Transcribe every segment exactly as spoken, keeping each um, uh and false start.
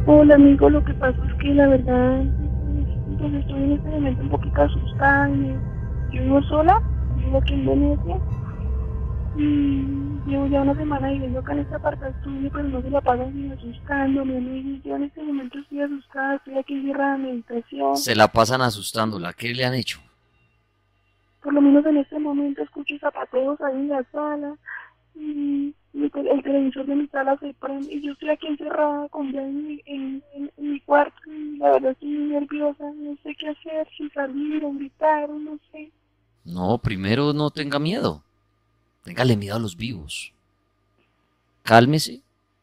Hola amigo, lo que pasa es que la verdad, pues estoy en este momento un poquito asustada. y Yo vivo sola, vivo aquí en Venecia y llevo ya una semana viviendo acá en este apartamento estudio, pero no se la pasan ni asustándome, amigo. Y Yo en este momento estoy asustada, estoy aquí encerrada en meditación. Se la pasan asustándola. ¿Qué le han hecho? Por lo menos en este momento escucho zapateos ahí en la sala y, y el, el televisor de mi sala se prende y yo estoy aquí encerrada con ya en, mi- en, en, en mi cuarto y la verdad estoy muy nerviosa, no sé qué hacer, si salir o gritar o no sé. No, primero no tenga miedo. Téngale miedo a los vivos. Cálmese.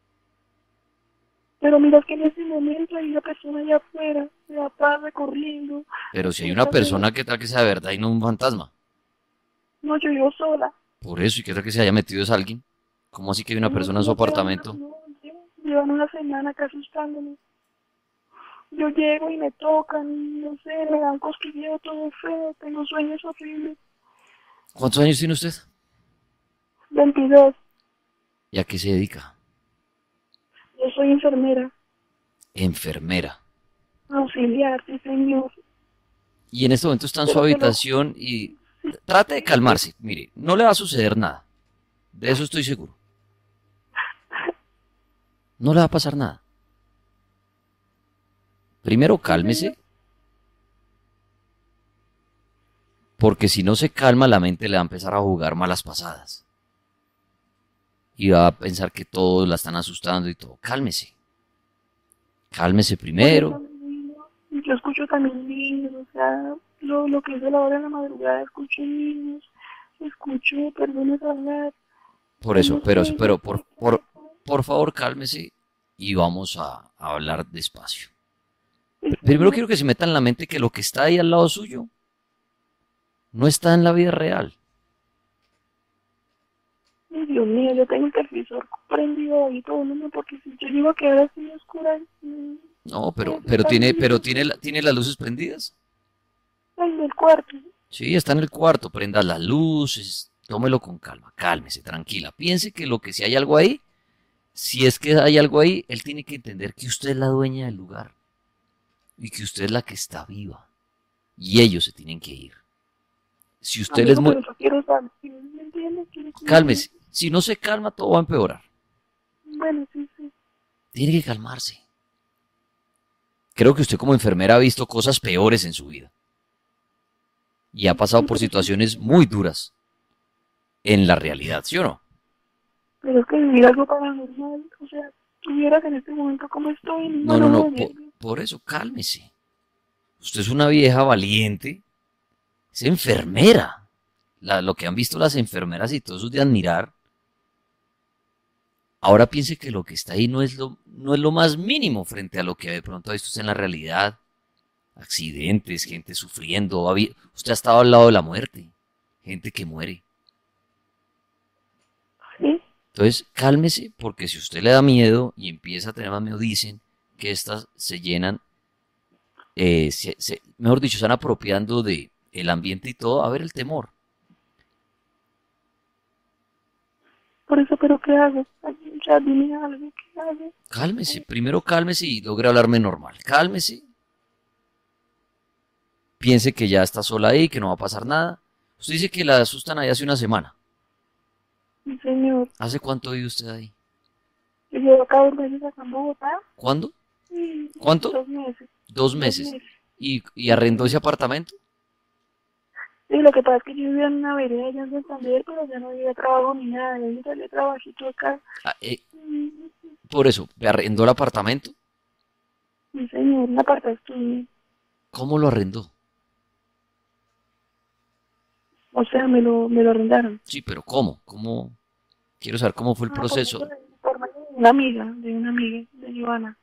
Pero mira que en ese momento hay una persona allá afuera, se la pasa corriendo, Pero si hay me una está haciendo... persona que tal que sea de verdad y no un fantasma. No, yo vivo sola. Por eso, y que tal que se haya metido es alguien. ¿Cómo así que hay una No, persona en su no llevan una, apartamento? no, llevan llevan una semana acá asustándome. Yo llego y me tocan, no sé, me dan cosquilleo todo feo, tengo sueños horribles. ¿Cuántos años tiene usted? veintidós. ¿Y a qué se dedica? Yo soy enfermera, Enfermera. auxiliar, sí señor. Y en este momento está en su Pero te lo... habitación y trate de calmarse. Mire, no le va a suceder nada. De eso estoy seguro. No le va a pasar nada. Primero Sí señor. cálmese, porque si no se calma la mente le va a empezar a jugar malas pasadas. Y va a pensar que todos la están asustando y todo. Cálmese. Cálmese Por eso primero. mismo, y yo escucho también niños, o sea, lo, lo que es de la hora de la madrugada, escucho niños, escucho personas hablar, Por yo eso, no pero, sé, no pero por, sé qué por, hacer. por favor cálmese y vamos a, a hablar despacio. Sí Primero señor. quiero que se meta en la mente que lo que está ahí al lado suyo no está en la vida real. Ay, Dios mío, yo tengo el televisor prendido ahí todo el mundo porque si yo digo que ahora sí oscura, mm, No, me pero, pero asustan tiene, mucho, pero tiene, la- tiene las luces prendidas. en el cuarto. Sí, está en el cuarto, prenda las luces, tómelo con calma, cálmese, tranquila. Piense que lo que si hay algo ahí, si es que hay algo ahí, él tiene que entender que usted es la dueña del lugar y que usted es la que está viva y ellos se tienen que ir. Si usted les Amigo, mue... pero yo quiero saber, ¿sí me entiendes? Quiero cuidarme. Cálmese, si no se calma todo va a empeorar. Bueno, sí, sí. Tiene que calmarse. Creo que usted como enfermera ha visto cosas peores en su vida y ha pasado Sí, por pero es que, situaciones muy duras en la realidad, ¿sí o no? pero es que vivir algo paranormal, o sea, tuvieras en este momento como estoy, No, no, no, no, no, no, po- nervios. por eso cálmese. Usted es una vieja valiente, es enfermera. La- lo que han visto las enfermeras y todo eso es de admirar. Ahora piense que lo que está ahí no es lo, no es lo más mínimo frente a lo que de pronto ha visto usted en la realidad. Accidentes, gente sufriendo. ha vi- Usted ha estado al lado de la muerte. Gente que muere. ¿Sí? Entonces, cálmese porque si usted le da miedo y empieza a tener más miedo, dicen que estas se llenan, eh, se- se- mejor dicho, están apropiando de el ambiente y todo. A ver el temor. Por eso, pero ¿qué hago? Ay, o sea, dime algo, ¿qué hago? Cálmese, primero cálmese y logre hablarme normal. Cálmese, piense que ya está sola ahí, que no va a pasar nada. Usted dice que la asustan ahí hace una semana. Sí, señor. ¿Hace cuánto vive usted ahí? Yo llevo acá dos meses acá en Bogotá, ¿Cuándo? y ¿Cuánto? dos meses, Dos dos meses. meses. ¿Y, y Sí, arrendó ese señor. apartamento? Sí, lo que pasa es que yo vivía en una vereda allá en Santander, pero ya no había trabajo ni nada, ya yo salí trabajito acá. Ah, eh, Mm, por eso, ¿arrendó el apartamento? Sí, señor, una parte estudio. ¿Cómo lo arrendó? O sea, me lo, me lo arrendaron. Sí, pero ¿cómo? ¿Cómo? Quiero saber cómo fue el Ah, por medio proceso de, por medio de una amiga, de una amiga, de Joana.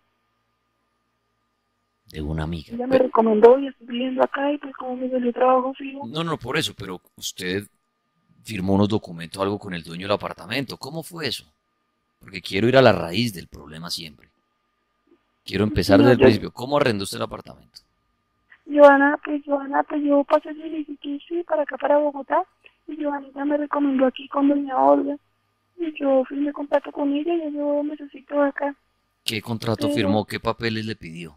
de una amiga. Ella me Pe- recomendó y estoy viviendo acá y pues como me salió trabajo fijo. no, no, por eso, pero usted firmó unos documentos o algo con el dueño del apartamento. ¿Cómo fue eso? Porque quiero ir a la raíz del problema siempre. Quiero Sí, empezar desde señor, el yo, principio. ¿Cómo arrendó usted el apartamento? Joana, pues Joana, pues yo pasé solicitud, sí, para acá, para Bogotá. Y Joanita me recomendó aquí con doña Olga. Y yo firmé contacto con ella y yo necesito acá. ¿Qué contrato Pero, firmó? ¿Qué papeles le pidió?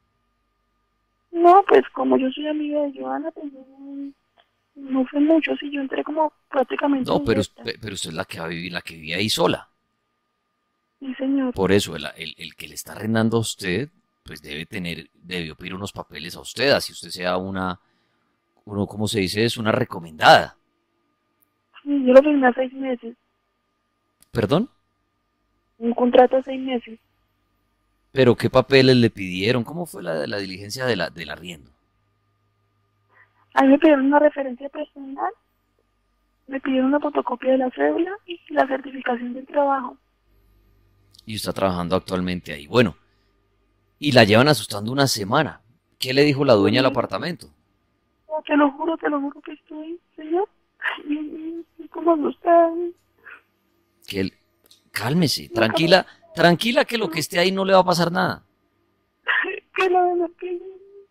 no, pues como yo soy amiga de Joana, pues no, no fue mucho, sí, yo entré como prácticamente No, pero, us- directa. pe- pero usted es la que va a vivir, la que vive ahí sola. Sí, señor. Por eso, el, el- el que le está arrendando a usted, pues debe tener, debió pedir unos papeles a usted, así usted sea una, uno, ¿cómo se dice? Es una recomendada. Sí, yo lo firmé a seis meses, ¿Perdón? un contrato a seis meses. ¿Pero qué papeles le pidieron? ¿Cómo fue la, la diligencia de la, del arriendo? A mí me pidieron una referencia personal, me pidieron una fotocopia de la cédula y la certificación del trabajo. Y está trabajando actualmente ahí. Bueno, y la llevan asustando una semana. ¿Qué le dijo la dueña del Sí, apartamento? no, te lo juro, te lo juro que estoy, señor. Y, y como asustada, Que él, cálmese, nunca me... tranquila, tranquila que lo que esté ahí no le va a pasar nada. Que la verdad que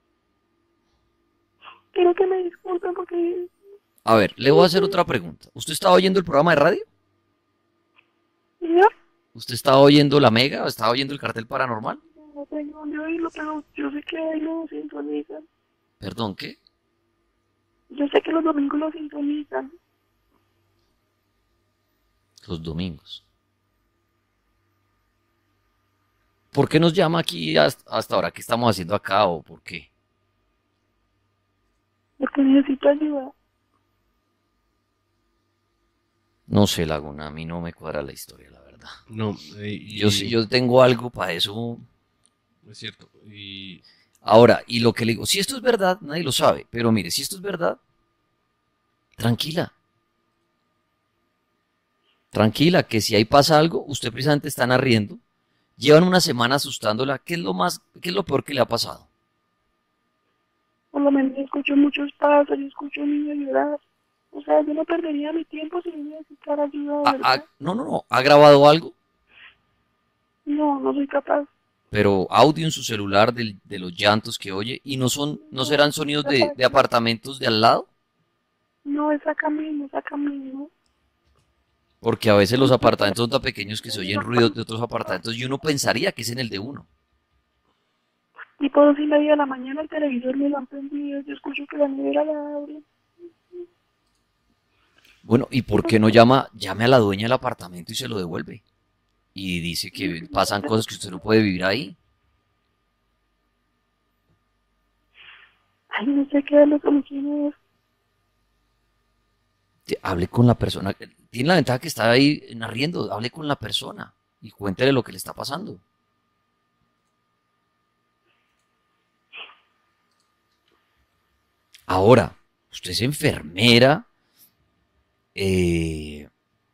quiero que me disculpen porque... A ver, le voy a hacer otra pregunta. ¿Usted estaba oyendo el programa de radio? Señor, ¿Usted estaba oyendo la Mega o estaba oyendo el cartel paranormal? no tengo dónde oírlo, pero yo sé que ahí lo sintonizan. Perdón, ¿qué? Yo sé que los domingos lo sintonizan. Los domingos. ¿Por qué nos llama aquí hasta, hasta ahora? ¿Qué estamos haciendo acá o por qué? Porque necesito ayuda. No sé, Laguna, a mí no me cuadra la historia, la verdad. No, eh, Yo, sí- y yo tengo algo para eso. es cierto. Y Ahora, y lo que le digo, si esto es verdad, nadie lo sabe, pero mire, si esto es verdad, tranquila, tranquila, que si ahí pasa algo, usted precisamente están arriendo, llevan una semana asustándola, ¿qué es lo más, qué es lo peor que le ha pasado? Por lo menos yo escucho muchos pasos, yo escucho a un niño llorar. O sea, yo no perdería mi tiempo si yo necesitara ayuda, de Ha- ha- verdad. no, no, no, ha grabado algo, No, no soy capaz. pero audio en su celular del- de los llantos que oye, y no son, no No, serán no soy sonidos de, capaz. de apartamentos de al lado, No, es acá mismo, es acá mismo. porque a veces los apartamentos son tan pequeños que se oyen ruidos de otros apartamentos y uno pensaría que es en el de uno. Tipo dos y media de la mañana el televisor me lo han prendido, yo escucho que la nevera la abre. Bueno, ¿y por qué no llama, llame a la dueña del apartamento y se lo devuelve? Y dice que pasan cosas que usted no puede vivir ahí. Ay, no sé qué darle solución a eso. Te- Hable con la persona. Tiene la ventaja que está ahí en arriendo. Hable con la persona y cuéntele lo que le está pasando. Ahora, usted es enfermera eh,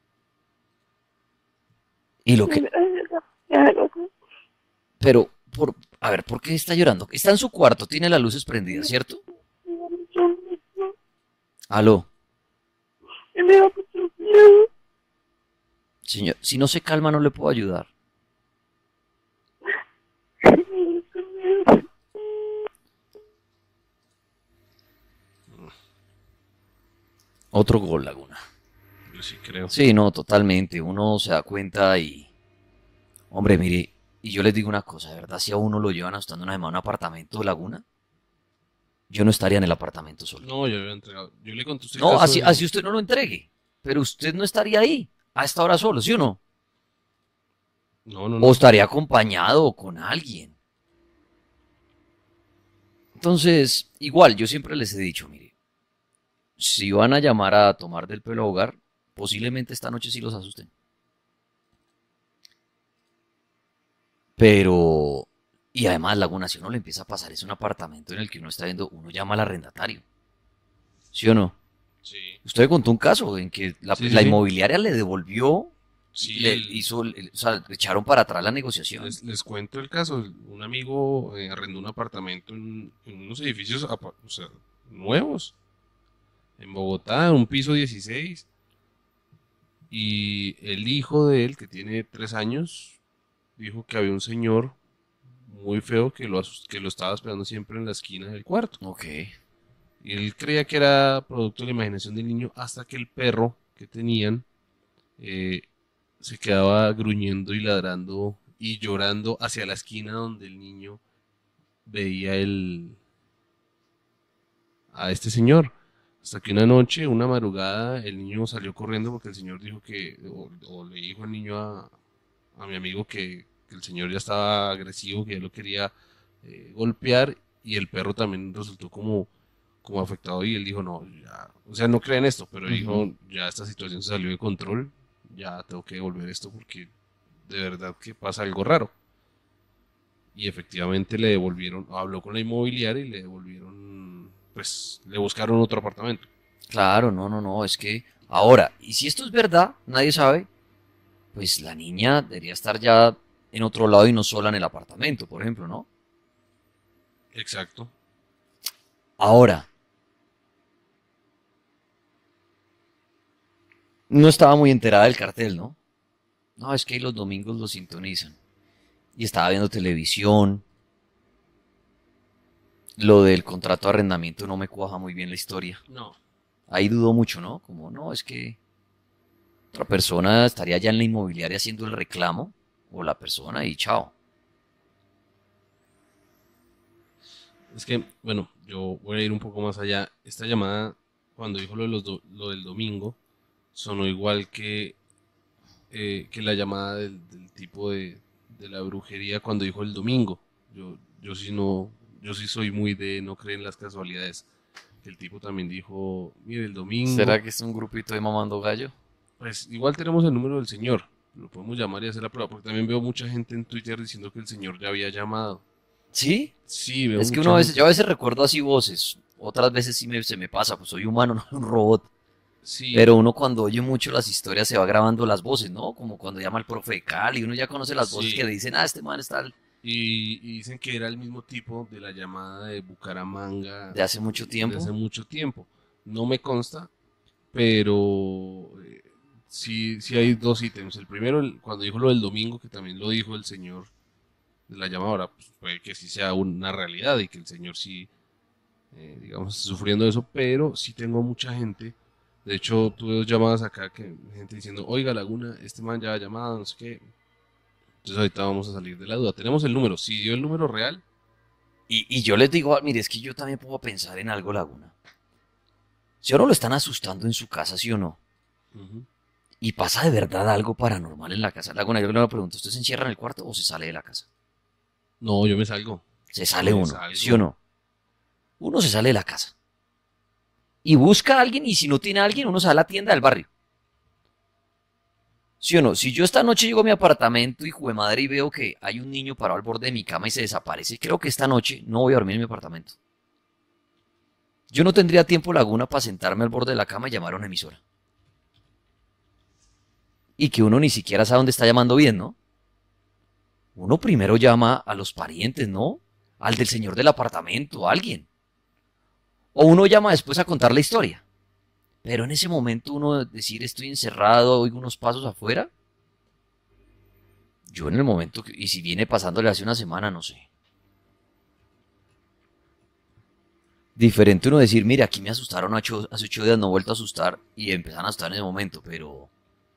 y lo que... Ay, ya, ya, ya, Pero, por, a ver, ¿por qué está llorando? Está en su cuarto, tiene las luces prendidas, ¿cierto? Aló, ya, me da mucho miedo. señor, si no se calma no le puedo ayudar. Me da mucho miedo. Otro gol, Laguna. yo sí creo. Sí, no, totalmente. Uno se da cuenta y, hombre, mire, y yo les digo una cosa, de verdad, si a uno lo llevan asustando una semana a un apartamento de Laguna, yo no estaría en el apartamento solo. No, yo le he entregado. Yo le conté a usted el No, caso así, de- así usted no lo entregue, pero usted no estaría ahí a esta hora solo, ¿sí o no? No, no, O no. estaría acompañado o con alguien. Entonces, igual, yo siempre les he dicho, mire, si van a llamar a tomar del pelo a hogar, posiblemente esta noche sí los asusten. Pero, y además, Laguna, si uno le empieza a pasar, es un apartamento en el que uno está viendo, uno llama al arrendatario. ¿Sí o no? Sí. Usted me contó un caso en que la, Sí, sí, la sí. inmobiliaria le devolvió, Sí, le el- hizo, le- o sea, le echaron para atrás la negociación. les, les cuento el caso. Un amigo eh, arrendó un apartamento en, en unos edificios apa- o sea, nuevos en Bogotá, un piso dieciséis. Y el hijo de él, que tiene tres años, dijo que había un señor muy feo que lo, asus- que lo estaba esperando siempre en la esquina del cuarto. Ok. Y él creía que era producto de la imaginación del niño hasta que el perro que tenían eh, se quedaba gruñendo y ladrando y llorando hacia la esquina donde el niño veía el, a este señor. Hasta que una noche, una madrugada, el niño salió corriendo porque el señor dijo que, o, o le dijo al niño a, a mi amigo que, que el señor ya estaba agresivo, que ya lo quería eh, golpear, y el perro también resultó como, como afectado y él dijo, no, ya, o sea, no creen esto, pero Ujú. dijo, ya esta situación se salió de control, ya tengo que devolver esto porque de verdad que pasa algo raro. Y efectivamente le devolvieron, habló con la inmobiliaria y le devolvieron, pues le buscaron otro apartamento. Claro, no, no, no, es que ahora, y si esto es verdad, nadie sabe, pues la niña debería estar ya en otro lado y no sola en el apartamento, por ejemplo, ¿no? Exacto. Ahora, no estaba muy enterada del cartel, ¿no? No, es que ahí los domingos lo sintonizan. Y estaba viendo televisión. Lo del contrato de arrendamiento no me cuaja muy bien la historia. No. Ahí dudó mucho, ¿no? Como, no, es que otra persona estaría ya en la inmobiliaria haciendo el reclamo. O la persona y chao. Es que, bueno, yo voy a ir un poco más allá. Esta llamada, cuando dijo lo, de los do- lo del domingo, sonó igual que, eh, que la llamada del, del tipo de, de la brujería cuando dijo el domingo. Yo, yo sí no, yo sí soy muy de no creer en las casualidades. El tipo también dijo, mire, el domingo, ¿Será que es un grupito de mamando gallo? pues igual tenemos el número del señor. Lo podemos llamar y hacer la prueba, porque también veo mucha gente en Twitter diciendo que el señor ya había llamado. ¿Sí? Sí, veo Es que mucha uno a veces, yo gente. a veces recuerdo así voces. Otras veces sí me, se me pasa, pues soy humano, no un robot. Sí, Pero uno cuando oye mucho las historias se va grabando las voces, ¿no? Como cuando llama al profe de Cali, uno ya conoce las voces que sí. le dicen, ah, este man está Y, y dicen que era el mismo tipo de la llamada de Bucaramanga de hace mucho eh, de hace tiempo. mucho tiempo. No me consta, pero eh, sí, sí hay dos ítems. El primero, el- cuando dijo lo del domingo, que también lo dijo el señor de la llamadora, pues puede que sí sea una realidad y que el señor sí, eh, digamos, esté sufriendo eso, pero sí tengo mucha gente. De hecho, tuve dos llamadas acá que gente diciendo, oiga, Laguna, este man ya ha llamado, no sé qué. Entonces ahorita vamos a salir de la duda. Tenemos el número. Si dio el número real, Y, y yo les digo, ah, mire, es que yo también puedo pensar en algo, Laguna. Si ahora lo están asustando en su casa, ¿sí o no? ujú, Y pasa de verdad algo paranormal en la casa. Laguna, yo le pregunto, ¿usted se encierra en el cuarto o se sale de la casa? no, yo me salgo. Se sale Me uno, ¿sí o salgo. no? Uno se sale de la casa. Y busca a alguien y si no tiene a alguien, uno se va a la tienda del barrio. ¿Sí o no? Si yo esta noche llego a mi apartamento, hijo de madre, y veo que hay un niño parado al borde de mi cama y se desaparece, creo que esta noche no voy a dormir en mi apartamento. Yo no tendría tiempo, Laguna, para sentarme al borde de la cama y llamar a una emisora. Y que uno ni siquiera sabe dónde está llamando bien, ¿no? Uno primero llama a los parientes, ¿no? Al del señor del apartamento, a alguien. O uno llama después a contar la historia. Pero en ese momento uno decir estoy encerrado, oigo unos pasos afuera. Yo en el momento, que, y si viene pasándole hace una semana, no sé. Diferente uno decir, mire, aquí me asustaron hace ocho, hace ocho días, no he vuelto a asustar y empezaron a asustar en ese momento, pero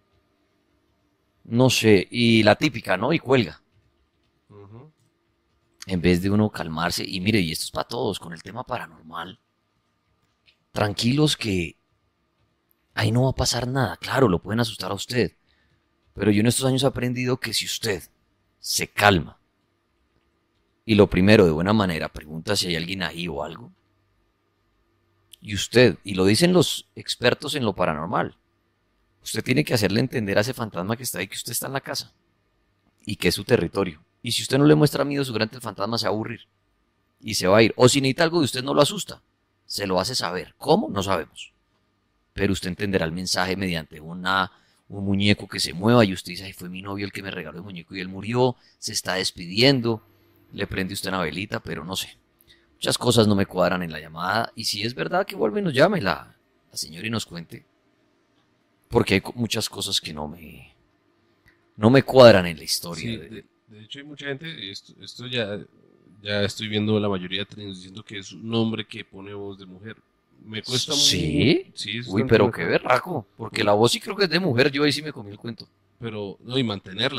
no sé. Y la típica, ¿no? Y cuelga. Ujú. En vez de uno calmarse, y mire, y esto es para todos, con el tema paranormal. Tranquilos que ahí no va a pasar nada. Claro, lo pueden asustar a usted. Pero yo en estos años he aprendido que si usted se calma y lo primero de buena manera pregunta si hay alguien ahí o algo, y usted, y lo dicen los expertos en lo paranormal, usted tiene que hacerle entender a ese fantasma que está ahí que usted está en la casa y que es su territorio. Y si usted no le muestra miedo seguramente el fantasma se va a aburrir y se va a ir. O si necesita algo de usted no lo asusta, se lo hace saber. ¿Cómo? No sabemos. Pero usted entenderá el mensaje mediante una, un muñeco que se mueva y usted dice, ay, fue mi novio el que me regaló el muñeco y él murió, se está despidiendo, le prende usted una velita, pero no sé. Muchas cosas no me cuadran en la llamada y si es verdad que vuelve y nos llame la, la señora y nos cuente, porque hay muchas cosas que no me, no me cuadran en la historia. Sí, De, de, de hecho hay mucha gente, y esto, esto ya, ya estoy viendo la mayoría de trenes diciendo que es un hombre que pone voz de mujer. Me cuesta mucho, ¿Sí? sí, eso Uy, están pero diciendo qué acá, berraco, porque muy- la voz sí creo que es de mujer, yo ahí sí me comí el cuento. pero no, y mantenerla.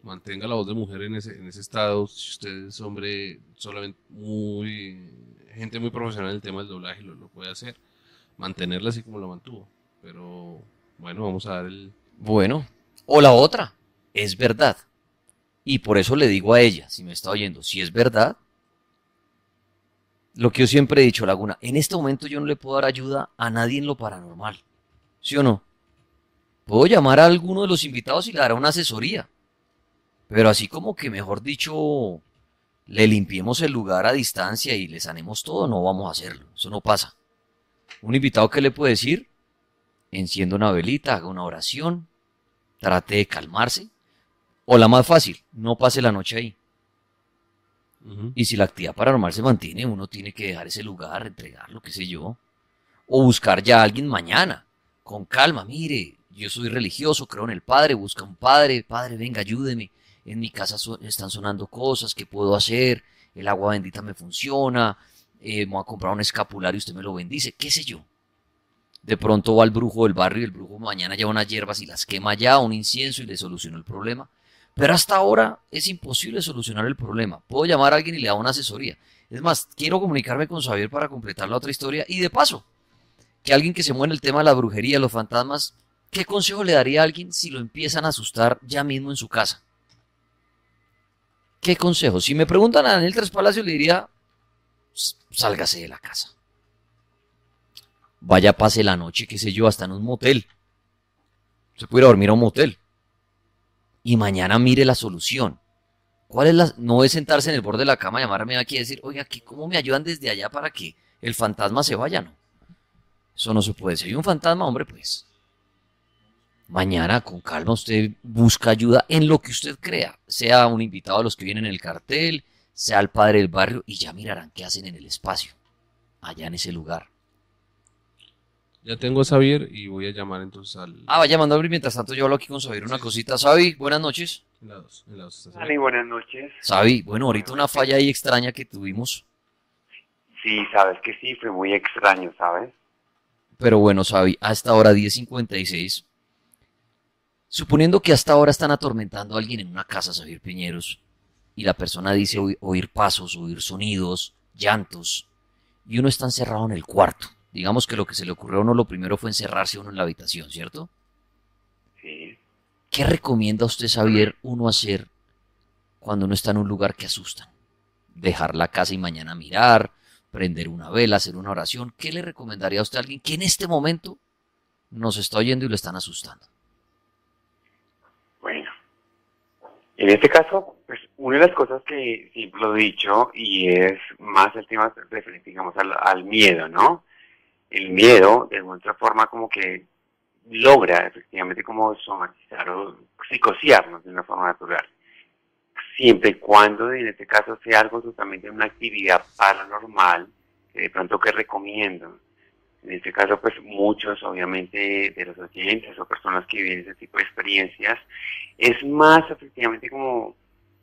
mantenga la voz de mujer en ese, en ese estado. Si usted es hombre, solamente muy, gente muy profesional en el tema del doblaje lo, lo puede hacer. Mantenerla así como la mantuvo. Pero bueno, vamos a dar el... Bueno, o la otra, es verdad. Y por eso le digo a ella, si me está oyendo, si es verdad, lo que yo siempre he dicho, Laguna, en este momento yo no le puedo dar ayuda a nadie en lo paranormal. ¿Sí o no? Puedo llamar a alguno de los invitados y le dará una asesoría. Pero así como que, mejor dicho, le limpiemos el lugar a distancia y le sanemos todo, no vamos a hacerlo. Eso no pasa. Un invitado, ¿qué le puede decir? Encienda una velita, haga una oración, trate de calmarse. O la más fácil, no pase la noche ahí. Ujú. Y si la actividad paranormal se mantiene, uno tiene que dejar ese lugar, entregarlo, qué sé yo. O buscar ya a alguien mañana, con calma. Mire, yo soy religioso, creo en el Padre, busca un Padre. Padre, venga, ayúdeme. En mi casa so- están sonando cosas, ¿qué puedo hacer? El agua bendita me funciona. Eh, me voy a comprar un escapulario, usted me lo bendice, qué sé yo. De pronto va el brujo del barrio y el brujo mañana lleva unas hierbas y las quema ya, un incienso y le soluciona el problema. Pero hasta ahora es imposible solucionar el problema. Puedo llamar a alguien y le hago una asesoría. Es más, quiero comunicarme con Xavier para completar la otra historia. Y de paso, que alguien que se mueve en el tema de la brujería, los fantasmas, ¿qué consejo le daría a alguien si lo empiezan a asustar ya mismo en su casa? ¿Qué consejo? Si me preguntan a Daniel Tres Palacios, le diría, sálgase de la casa. Vaya, pase la noche, qué sé yo, hasta en un motel. Se puede ir a dormir a un motel. Y mañana mire la solución. ¿Cuál es la? No es sentarse en el borde de la cama, llamarme aquí y decir, oiga, ¿cómo me ayudan desde allá para que el fantasma se vaya? No. Eso no se puede. Si hay un fantasma, hombre, pues mañana con calma usted busca ayuda en lo que usted crea. Sea un invitado a los que vienen en el cartel, sea el padre del barrio y ya mirarán qué hacen en el espacio. Allá en ese lugar. Ya tengo a Xavier y voy a llamar entonces al... Ah, vaya mandando mientras tanto yo hablo aquí con Xavier una cosita. Xavi, buenas noches. En la dos, en la dos, ¿está Dale, Xavier? buenas noches. Xavi, bueno, ahorita una falla ahí extraña que tuvimos. Sí, sabes que sí, fue muy extraño, ¿sabes? Pero bueno, Xavi, hasta ahora diez cincuenta y seis. Suponiendo que hasta ahora están atormentando a alguien en una casa, Xavier Piñeros, y la persona dice oí- oír pasos, oír sonidos, llantos, y uno está encerrado en el cuarto. Digamos que lo que se le ocurrió a uno lo primero fue encerrarse uno en la habitación, ¿cierto? Sí. ¿Qué recomienda usted, Xavier, uno hacer cuando uno está en un lugar que asustan? Dejar la casa y mañana mirar, prender una vela, hacer una oración. ¿Qué le recomendaría a usted a alguien que en este momento nos está oyendo y lo están asustando? Bueno, en este caso, pues una de las cosas que siempre lo he dicho y es más el tema referente, digamos, al, al miedo, ¿no? El miedo, de alguna otra forma, como que logra efectivamente como somatizar o psicosearnos de una forma natural. Siempre y cuando en este caso sea algo totalmente una actividad paranormal, que de pronto que recomiendo. En este caso, pues muchos, obviamente, de los oyentes o personas que viven ese tipo de experiencias, es más efectivamente como,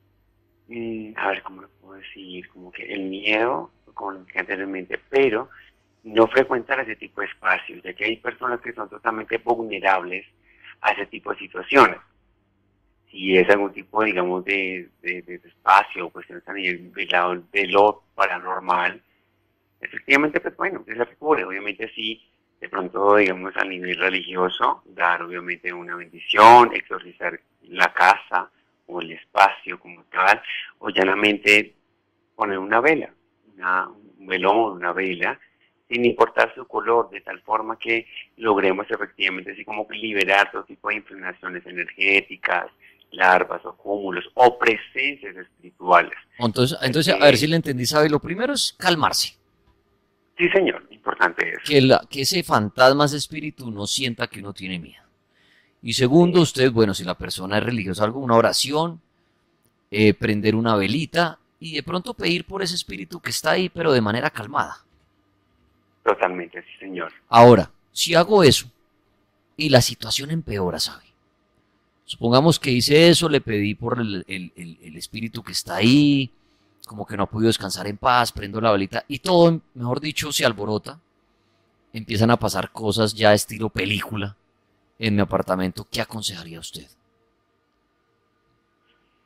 mm, a ver, ¿cómo lo puedo decir? Como que el miedo, como lo dije anteriormente, pero no frecuentar ese tipo de espacios, ya que hay personas que son totalmente vulnerables a ese tipo de situaciones. Si es algún tipo, digamos, de, de, de espacio o cuestiones a nivel de, la, de lo paranormal, efectivamente, pues bueno, se recubre. Obviamente sí, de pronto, digamos, a nivel religioso, dar obviamente una bendición, exorcizar la casa o el espacio como tal, o llanamente poner una vela, una, un velón, una vela, sin importar su color, de tal forma que logremos efectivamente así como liberar todo tipo de impregnaciones energéticas, larvas o cúmulos o presencias espirituales. Entonces, entonces a ver si le entendí, Xavi. Lo primero es calmarse. Sí, señor, importante eso. Que, la, que ese fantasma, ese espíritu, no sienta que uno tiene miedo. Y segundo, usted, bueno, si la persona es religiosa, algo, una oración, eh, prender una velita y de pronto pedir por ese espíritu que está ahí, pero de manera calmada. Totalmente, sí, señor. Ahora, si hago eso y la situación empeora, ¿sabe? Supongamos que hice eso, le pedí por el, el, el, el espíritu que está ahí, como que no ha podido descansar en paz, prendo la velita y todo, mejor dicho, se alborota. Empiezan a pasar cosas ya estilo película en mi apartamento. ¿Qué aconsejaría usted?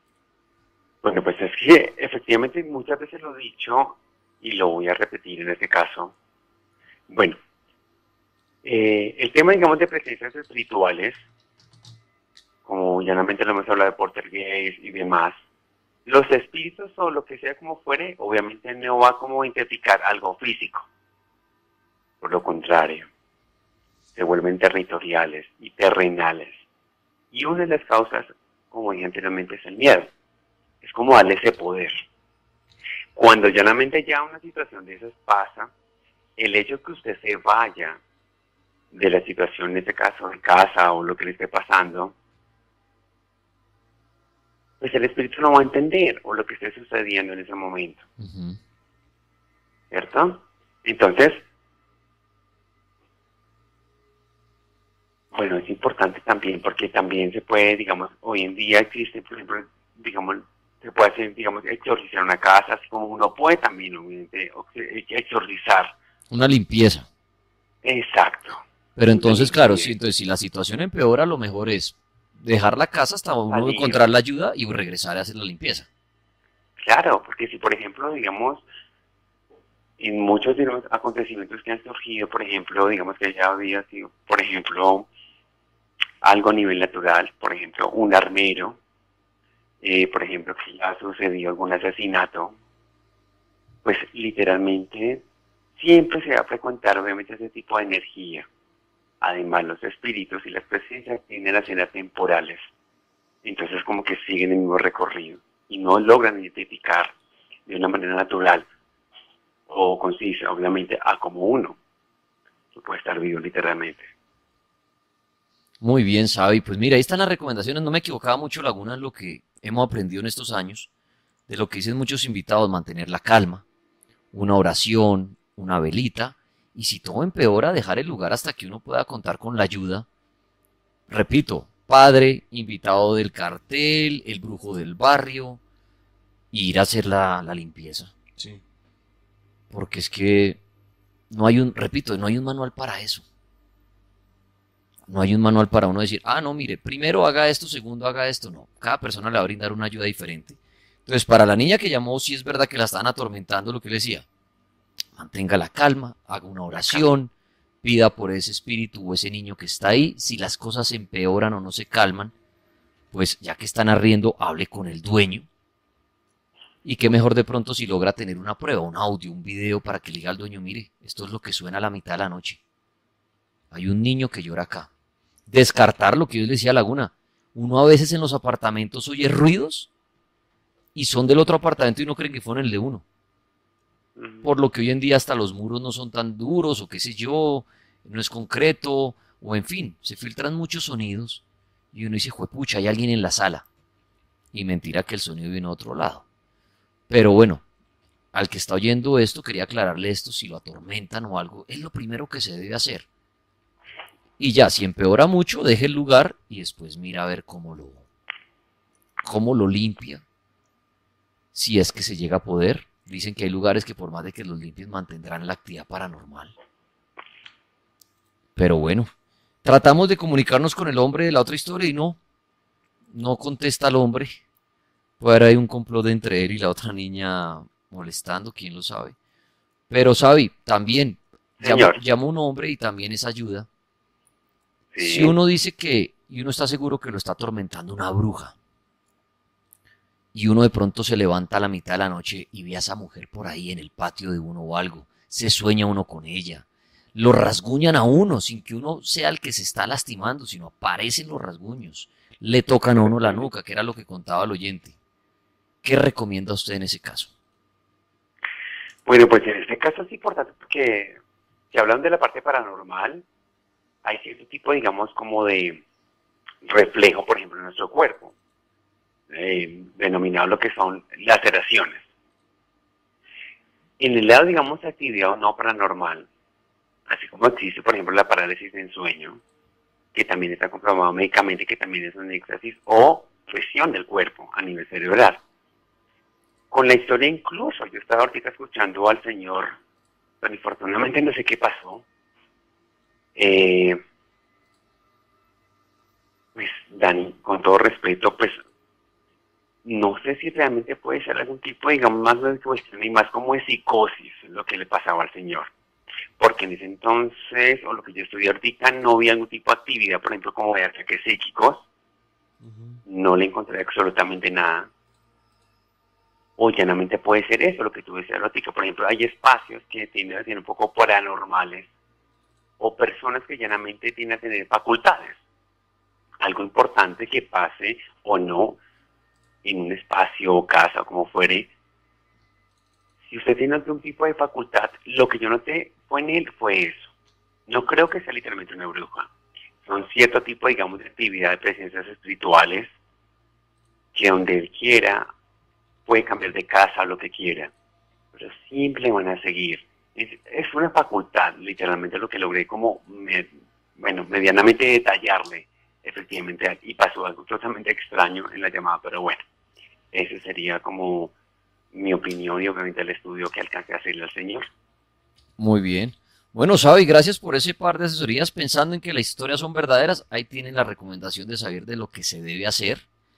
Bueno, pues es que efectivamente muchas veces lo he dicho y lo voy a repetir en este caso. Bueno, eh, el tema, digamos, de presencias espirituales, como llanamente lo hemos hablado de poltergeist y demás, los espíritus o lo que sea como fuere, obviamente no va como a identificar algo físico. Por lo contrario, se vuelven territoriales y terrenales. Y una de las causas, como dije anteriormente, es el miedo. Es como darle ese poder. Cuando llanamente ya una situación de esas pasa, el hecho que usted se vaya de la situación, en este caso de casa o lo que le esté pasando, pues el espíritu no va a entender o lo que esté sucediendo en ese momento. Ujú. ¿Cierto? Entonces, bueno, es importante también porque también se puede, digamos, hoy en día existe, por ejemplo, digamos, se puede hacer, digamos, exorcizar una casa, así como uno puede también, obviamente, exorcizar. Una limpieza. Exacto. Pero entonces, Una claro, limpieza. si, entonces, si la situación empeora, lo mejor es dejar la casa hasta uno Salir. encontrar la ayuda y regresar a hacer la limpieza. Claro, porque si, por ejemplo, digamos, en muchos de los acontecimientos que han surgido, por ejemplo, digamos que ya había sido, por ejemplo, algo a nivel natural, por ejemplo, un armero, eh, por ejemplo, que ya sucedió algún asesinato, pues literalmente siempre se va a frecuentar obviamente ese tipo de energía. Además, los espíritus y las presencias tienden a ser atemporales. Entonces como que siguen el mismo recorrido y no logran identificar de una manera natural o concisa, obviamente, a como uno que puede estar vivo literalmente. Muy bien, Xavi. Pues mira, ahí están las recomendaciones. No me equivocaba mucho, Laguna, en lo que hemos aprendido en estos años, de lo que dicen muchos invitados, mantener la calma, una oración, una velita, y si todo empeora, dejar el lugar hasta que uno pueda contar con la ayuda. Repito, padre, invitado del cartel, el brujo del barrio, y ir a hacer la, la limpieza. Sí. Porque es que no hay un, repito, no hay un manual para eso. No hay un manual para uno decir, ah, no, mire, primero haga esto, segundo haga esto. No, cada persona le va a brindar una ayuda diferente. Entonces, para la niña que llamó, sí es verdad que la estaban atormentando, lo que le decía. Mantenga la calma, haga una oración, pida por ese espíritu o ese niño que está ahí. Si las cosas se empeoran o no se calman, pues ya que están arriendo, hable con el dueño. Y qué mejor de pronto si logra tener una prueba, un audio, un video para que le diga al dueño, mire, esto es lo que suena a la mitad de la noche. Hay un niño que llora acá. Descartar lo que yo les decía a Laguna. Uno a veces en los apartamentos oye ruidos y son del otro apartamento y no creen que fueron el de uno. Por lo que hoy en día hasta los muros no son tan duros o qué sé yo, no es concreto o en fin, se filtran muchos sonidos y uno dice, juepucha, hay alguien en la sala. Y mentira que el sonido viene a otro lado. Pero bueno, al que está oyendo esto quería aclararle esto, si lo atormentan o algo, es lo primero que se debe hacer. Y ya, si empeora mucho, deje el lugar y después mira a ver cómo lo, cómo lo limpia. Si es que se llega a poder. Dicen que hay lugares que por más de que los limpien mantendrán la actividad paranormal. Pero bueno, tratamos de comunicarnos con el hombre de la otra historia y no, no contesta el hombre. Puede haber ahí un complot entre él y la otra niña molestando, quién lo sabe. Pero Xavi, también llama, llama un hombre y también es ayuda. Sí. Si uno dice que, y uno está seguro que lo está atormentando una bruja, y uno de pronto se levanta a la mitad de la noche y ve a esa mujer por ahí en el patio de uno o algo, se sueña uno con ella, lo rasguñan a uno sin que uno sea el que se está lastimando, sino aparecen los rasguños, le tocan a uno la nuca, que era lo que contaba el oyente. ¿Qué recomienda usted en ese caso? Bueno, pues en este caso es importante porque si hablan de la parte paranormal, hay cierto tipo, digamos, como de reflejo, por ejemplo, en nuestro cuerpo, eh, denominado lo que son laceraciones. En el lado, digamos, de actividad no paranormal, así como existe, por ejemplo, la parálisis en sueño, que también está comprobado médicamente que también es un éxtasis o presión del cuerpo a nivel cerebral. Con la historia incluso, yo estaba ahorita escuchando al señor, pero infortunadamente no sé qué pasó. Eh, pues Dani, con todo respeto, pues no sé si realmente puede ser algún tipo, digamos, más de cuestión y más como de psicosis lo que le pasaba al señor. Porque en ese entonces, o lo que yo estudié ahorita, no había algún tipo de actividad, por ejemplo, como de ataques psíquicos. Uh-huh. No le encontré absolutamente nada. O llanamente puede ser eso, lo que tú decías, Lótica. Por ejemplo, hay espacios que tienden a ser un poco paranormales, o personas que llanamente tienden a tener facultades. Algo importante que pase o no en un espacio o casa o como fuere. Si usted tiene algún tipo de facultad, lo que yo noté fue en él fue eso. No creo que sea literalmente una bruja. Son cierto tipo, digamos, de actividad de presencias espirituales que donde él quiera puede cambiar de casa o lo que quiera, pero siempre van a seguir. Es, es una facultad, literalmente, lo que logré como, me, bueno, medianamente detallarle, efectivamente, y pasó algo totalmente extraño en la llamada, pero bueno, ese sería como mi opinión y obviamente el estudio que alcancé a hacerle al señor. Muy bien. Bueno, Xavi, gracias por ese par de asesorías. Pensando en que las historias son verdaderas, ahí tienen la recomendación de saber de lo que se debe hacer.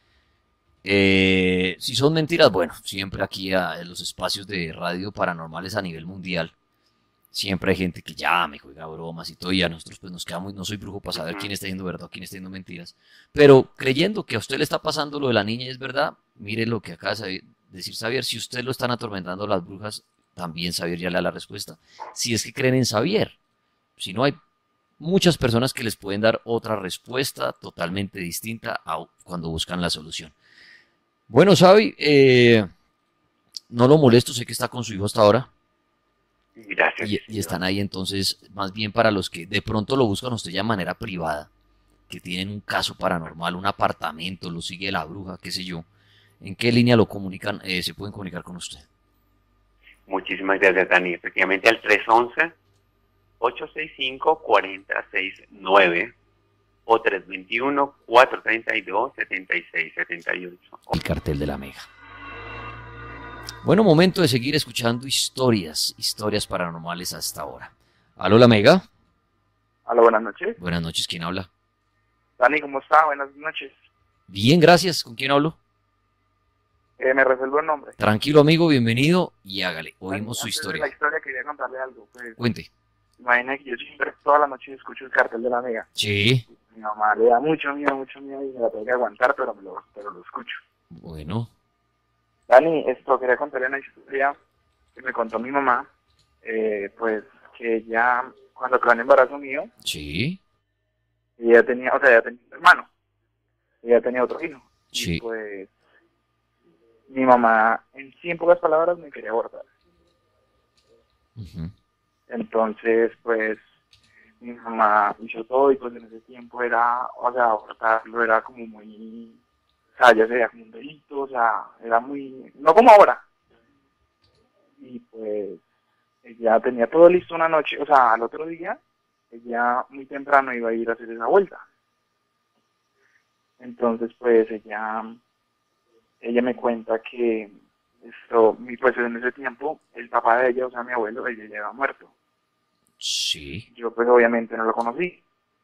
Eh, si son mentiras, bueno, siempre aquí a, en los espacios de radio paranormales a nivel mundial, siempre hay gente que llama y juega bromas y todo, y a nosotros pues nos quedamos, no soy brujo para saber uh-huh. quién está diciendo verdad o quién está diciendo mentiras, pero creyendo que a usted le está pasando lo de la niña y es verdad, mire lo que acaba de decir Xavier, si usted lo están atormentando las brujas, también Xavier ya le da la respuesta, si es que creen en Xavier, si no hay muchas personas que les pueden dar otra respuesta totalmente distinta a cuando buscan la solución. Bueno, Xavi, eh, no lo molesto, sé que está con su hijo hasta ahora. Gracias. Y, y están ahí, entonces, más bien para los que de pronto lo buscan usted ya de manera privada, que tienen un caso paranormal, un apartamento, lo sigue la bruja, qué sé yo. ¿En qué línea lo comunican, eh, se pueden comunicar con usted? Muchísimas gracias, Dani. Efectivamente, al tres once, ocho seis cinco, cuatro cero seis nueve. O tres veintiuno, cuatrocientos treinta y dos, setenta y seis setenta y ocho. El cartel de la Mega. Bueno, momento de seguir escuchando historias, historias paranormales hasta ahora. ¿Aló, la Mega? Aló, buenas noches. Buenas noches, ¿quién habla? Dani, ¿cómo está? Buenas noches. Bien, gracias. ¿Con quién hablo? Eh, me resuelvo el nombre. Tranquilo, amigo, bienvenido y hágale. Oímos Antes su historia. De la historia quería contarle algo. Pues, Cuente. Imagina que yo siempre toda la noche escucho el cartel de la Mega. Sí. Mi mamá le da mucho miedo, mucho miedo y me la tengo que aguantar, pero, me lo, pero lo escucho. Bueno. Dani, esto quería contarle una historia que me contó mi mamá, eh, pues que ella, cuando quedó en embarazo mío, sí, ella tenía, o sea, ella tenía un hermano, ella tenía otro hijo, sí. Y pues mi mamá, en cien pocas palabras, me quería abortar. Uh-huh. Entonces, pues, mi mamá hizo todo y pues en ese tiempo era, o sea, abortarlo era como muy, o sea, ya sería como un delito, o sea, era muy, no como ahora. Y pues, ella tenía todo listo una noche, o sea, al otro día, ella muy temprano iba a ir a hacer esa vuelta. Entonces, pues, ella, ella me cuenta que esto, pues en ese tiempo, el papá de ella, o sea, mi abuelo, ella ya había muerto. Sí. Yo pues obviamente no lo conocí.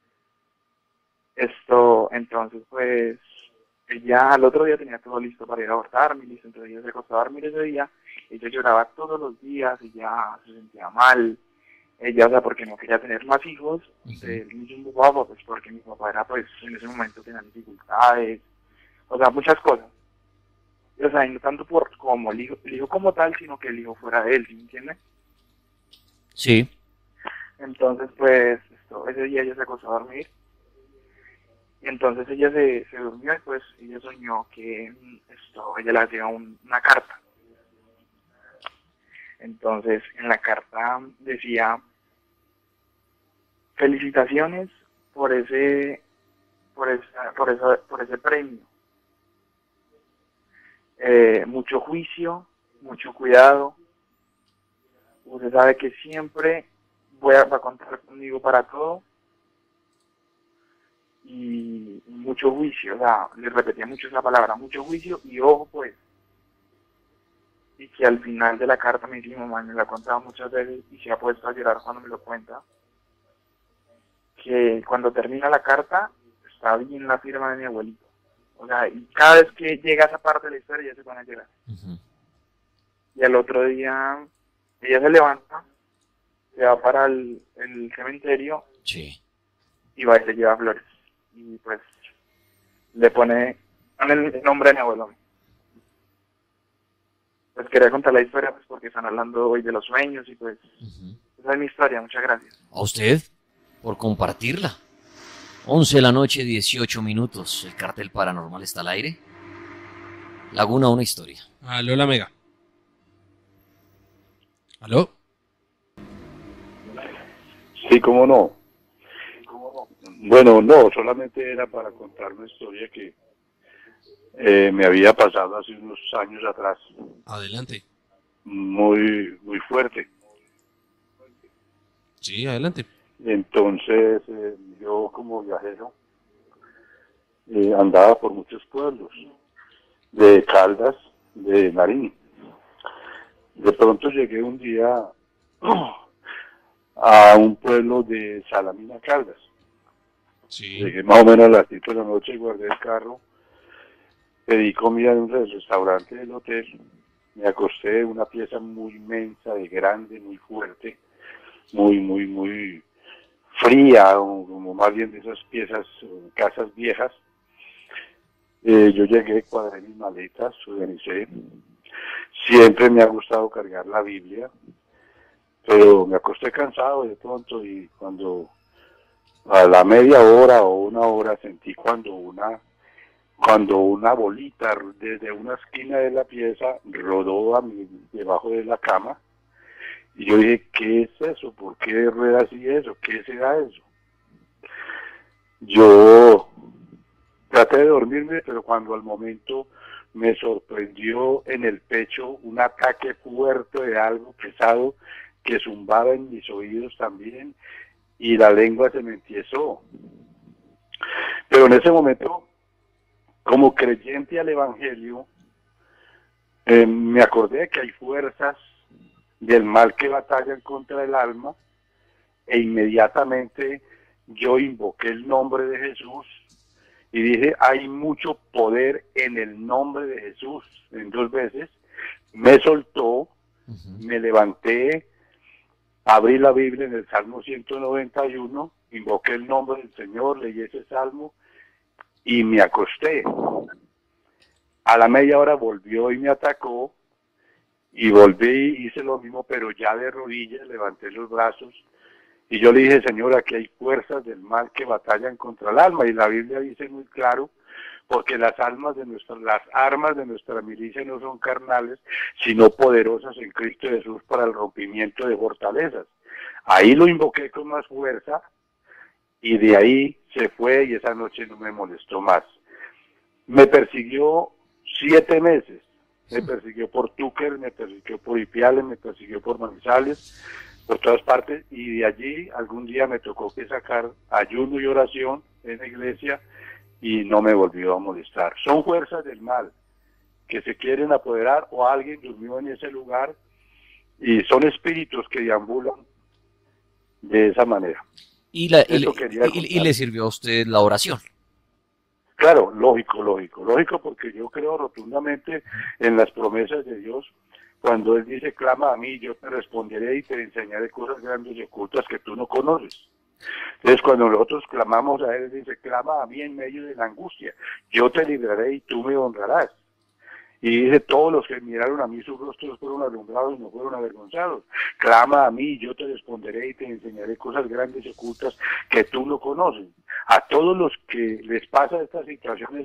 Esto, entonces pues, ella al otro día tenía todo listo para ir a abortarme, listo, entonces ella se acostó a dormir ese día, ella lloraba todos los días, ella se sentía mal, ella, o sea, porque no quería tener más hijos, uh-huh. del mismo papá, pues porque mi papá era, pues, en ese momento tenía dificultades, o sea, muchas cosas. O sea, y no tanto por como el hijo, el hijo como tal, sino que el hijo fuera de él, ¿sí me entiendes? Sí. Entonces, pues, esto, ese día ella se acostó a dormir. Y entonces ella se, se durmió y pues ella soñó que esto, ella le hacía un, una carta. Entonces, en la carta decía, felicitaciones por ese, por esa, por esa, por ese premio. Eh, mucho juicio, mucho cuidado. Usted sabe que siempre voy a, va a contar conmigo para todo. Y mucho juicio, o sea, le repetía mucho esa palabra, mucho juicio y ojo pues. Y que al final de la carta me dice mi mamá, me lo ha contado muchas veces y se ha puesto a llorar cuando me lo cuenta, que cuando termina la carta está bien la firma de mi abuelito. O sea, y cada vez que llega esa parte de la historia, ella se pone a llorar. Ujú. Y al otro día, ella se levanta, se va para el, el cementerio Sí. y va y le lleva flores. Y pues le pone el nombre de mi abuelo. Pues quería contar la historia pues porque están hablando hoy de los sueños y pues Ujú. esa es mi historia. Muchas gracias. A usted por compartirla. once de la noche, dieciocho minutos. El cartel paranormal está al aire. Laguna, una historia. Aló, la mega. ¿Aló? Sí, cómo no. Bueno, no, solamente era para contar una historia que eh, me había pasado hace unos años atrás, Adelante. muy muy fuerte. Sí, adelante. Entonces, eh, yo como viajero eh, andaba por muchos pueblos, de Caldas, de Nariño. De pronto llegué un día a un pueblo de Salamina, Caldas. Sí. Llegué más o menos a las siete de la noche, guardé el carro, pedí comida en un restaurante del hotel, me acosté en una pieza muy inmensa, de grande, muy fuerte, muy, muy, muy fría, o como más bien de esas piezas, eh, casas viejas. Eh, yo llegué, cuadré mis maletas, organicé. Siempre me ha gustado cargar la Biblia, pero me acosté cansado de pronto y cuando a la media hora o una hora sentí cuando una cuando una bolita desde una esquina de la pieza rodó a mi, debajo de la cama y yo dije, ¿qué es eso? ¿Por qué rueda así eso? ¿Qué será eso? Yo traté de dormirme, pero cuando al momento me sorprendió en el pecho un ataque fuerte de algo pesado que zumbaba en mis oídos también y la lengua se me entiesó. Pero en ese momento, como creyente al Evangelio, eh, me acordé que hay fuerzas del mal que batallan contra el alma e inmediatamente yo invoqué el nombre de Jesús y dije, hay mucho poder en el nombre de Jesús, en dos veces. Me soltó, Ujú. me levanté, abrí la Biblia en el Salmo ciento noventa y uno, invoqué el nombre del Señor, leí ese salmo y me acosté. A la media hora volvió y me atacó y volví y hice lo mismo, pero ya de rodillas, levanté los brazos y yo le dije, Señor, aquí hay fuerzas del mal que batallan contra el alma y la Biblia dice muy claro, porque las almas de nuestra, las armas de nuestra milicia no son carnales, sino poderosas en Cristo Jesús para el rompimiento de fortalezas. Ahí lo invoqué con más fuerza y de ahí se fue y esa noche no me molestó más. Me persiguió siete meses, me persiguió por Túquer, me persiguió por Ipiales, me persiguió por Manizales, por todas partes, y de allí algún día me tocó que sacar ayuno y oración en la iglesia y no me volvió a molestar. Son fuerzas del mal que se quieren apoderar o alguien durmió en ese lugar y son espíritus que deambulan de esa manera. Y, la, y, Eso le- quería y- y contar. le sirvió a usted la oración. Claro, lógico, lógico, lógico, porque yo creo rotundamente en las promesas de Dios. Cuando Él dice, clama a mí, yo te responderé y te enseñaré cosas grandes y ocultas que tú no conoces. Entonces, cuando nosotros clamamos a Él, Él dice, clama a mí en medio de la angustia, yo te libraré y tú me honrarás. Y dice, todos los que miraron a mí sus rostros fueron alumbrados y no fueron avergonzados. Clama a mí, yo te responderé y te enseñaré cosas grandes y ocultas que tú no conoces. A todos los que les pasa estas situaciones,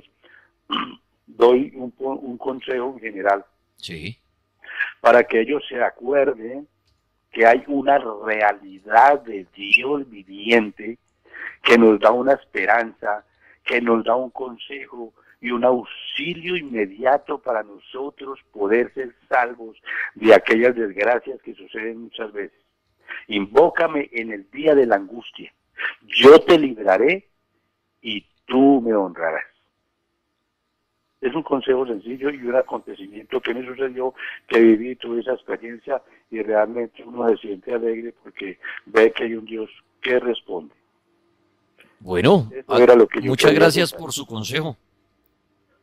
doy un, un consejo en general, Sí. para que ellos se acuerden que hay una realidad de Dios viviente que nos da una esperanza, que nos da un consejo y un auxilio inmediato para nosotros poder ser salvos de aquellas desgracias que suceden muchas veces. Invócame en el día de la angustia, yo te libraré y tú me honrarás. Es un consejo sencillo y un acontecimiento que me sucedió, que viví, tuve esa experiencia y realmente uno se siente alegre porque ve que hay un Dios que responde. Bueno, Eso era lo que yo muchas quería gracias contar. por su consejo.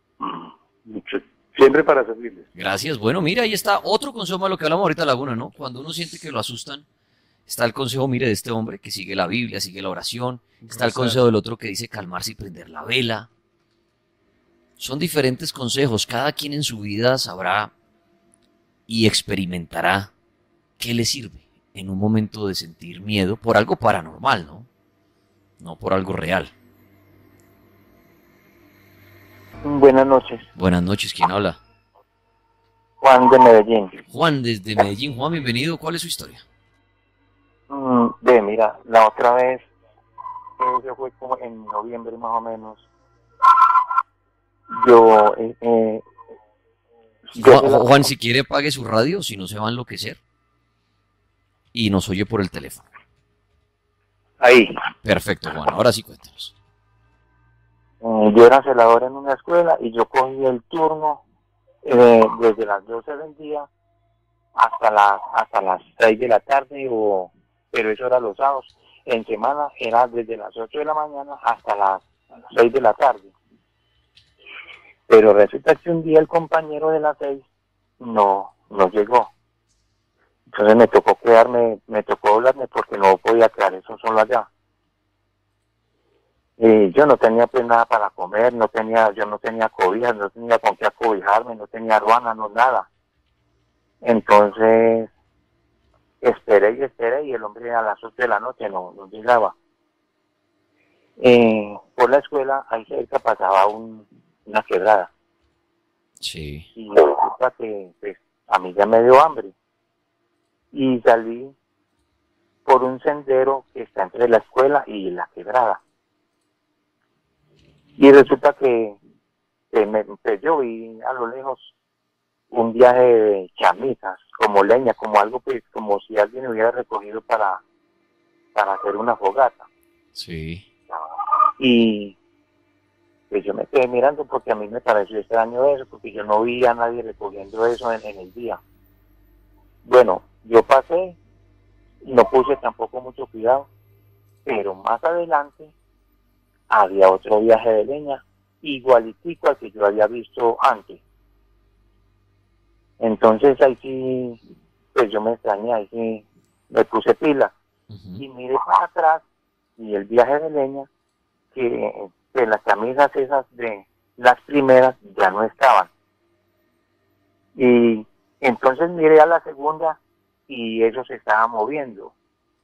Mucho- siempre para servirles. Gracias. Bueno, mira, ahí está otro consejo más lo que hablamos ahorita, Laguna, ¿no? Cuando uno siente que lo asustan, está el consejo, mire, de este hombre que sigue la Biblia, sigue la oración. Está el Rezar. consejo del otro que dice calmarse y prender la vela. Son diferentes consejos. Cada quien en su vida sabrá y experimentará qué le sirve en un momento de sentir miedo por algo paranormal, ¿no? No por algo real. Buenas noches, Buenas noches, ¿quién habla? Juan de Medellín. Juan, desde Medellín. Juan, bienvenido. ¿Cuál es su historia? Mm, ve, mira, la otra vez, eso fue como en noviembre más o menos, yo, eh, eh, yo Juan, de la- Juan, si quiere, apague su radio, si no se va a enloquecer. Y nos oye por el teléfono. ahí, Perfecto, Juan. Ahora sí cuéntanos. eh, yo era celador en una escuela y yo cogí el turno eh, desde las doce del día hasta las hasta las seis de la tarde, o pero eso era los sábados. En semana era desde las ocho de la mañana hasta las seis de la tarde. Pero resulta que un día el compañero de las seis no, no llegó. Entonces me tocó quedarme, me tocó hablarme porque no podía quedar eso solo allá. Y yo no tenía pues nada para comer, no tenía, yo no tenía cobijas, no tenía con qué acobijarme, no tenía ruana, no nada. Entonces esperé y esperé y el hombre a las ocho de la noche no, no llegaba. Eh, por la escuela ahí cerca pasaba un, una quebrada Sí. y resulta que pues, a mí ya me dio hambre y salí por un sendero que está entre la escuela y la quebrada. Y resulta que, que me, pues yo vi a lo lejos un viaje de chamitas, como leña, como algo, pues, como si alguien hubiera recogido para, para hacer una fogata. Sí. Y pues yo me quedé mirando porque a mí me pareció extraño eso, porque yo no vi a nadie recogiendo eso en, en el día. Bueno, yo pasé, no puse tampoco mucho cuidado, pero más adelante había otro viaje de leña, igualitico al que yo había visto antes. Entonces ahí sí, pues yo me extrañé, ahí sí me puse pila. Ujú. Y miré para atrás y el viaje de leña, que, que las camisas esas de las primeras ya no estaban. Y entonces miré a la segunda y eso se estaba moviendo.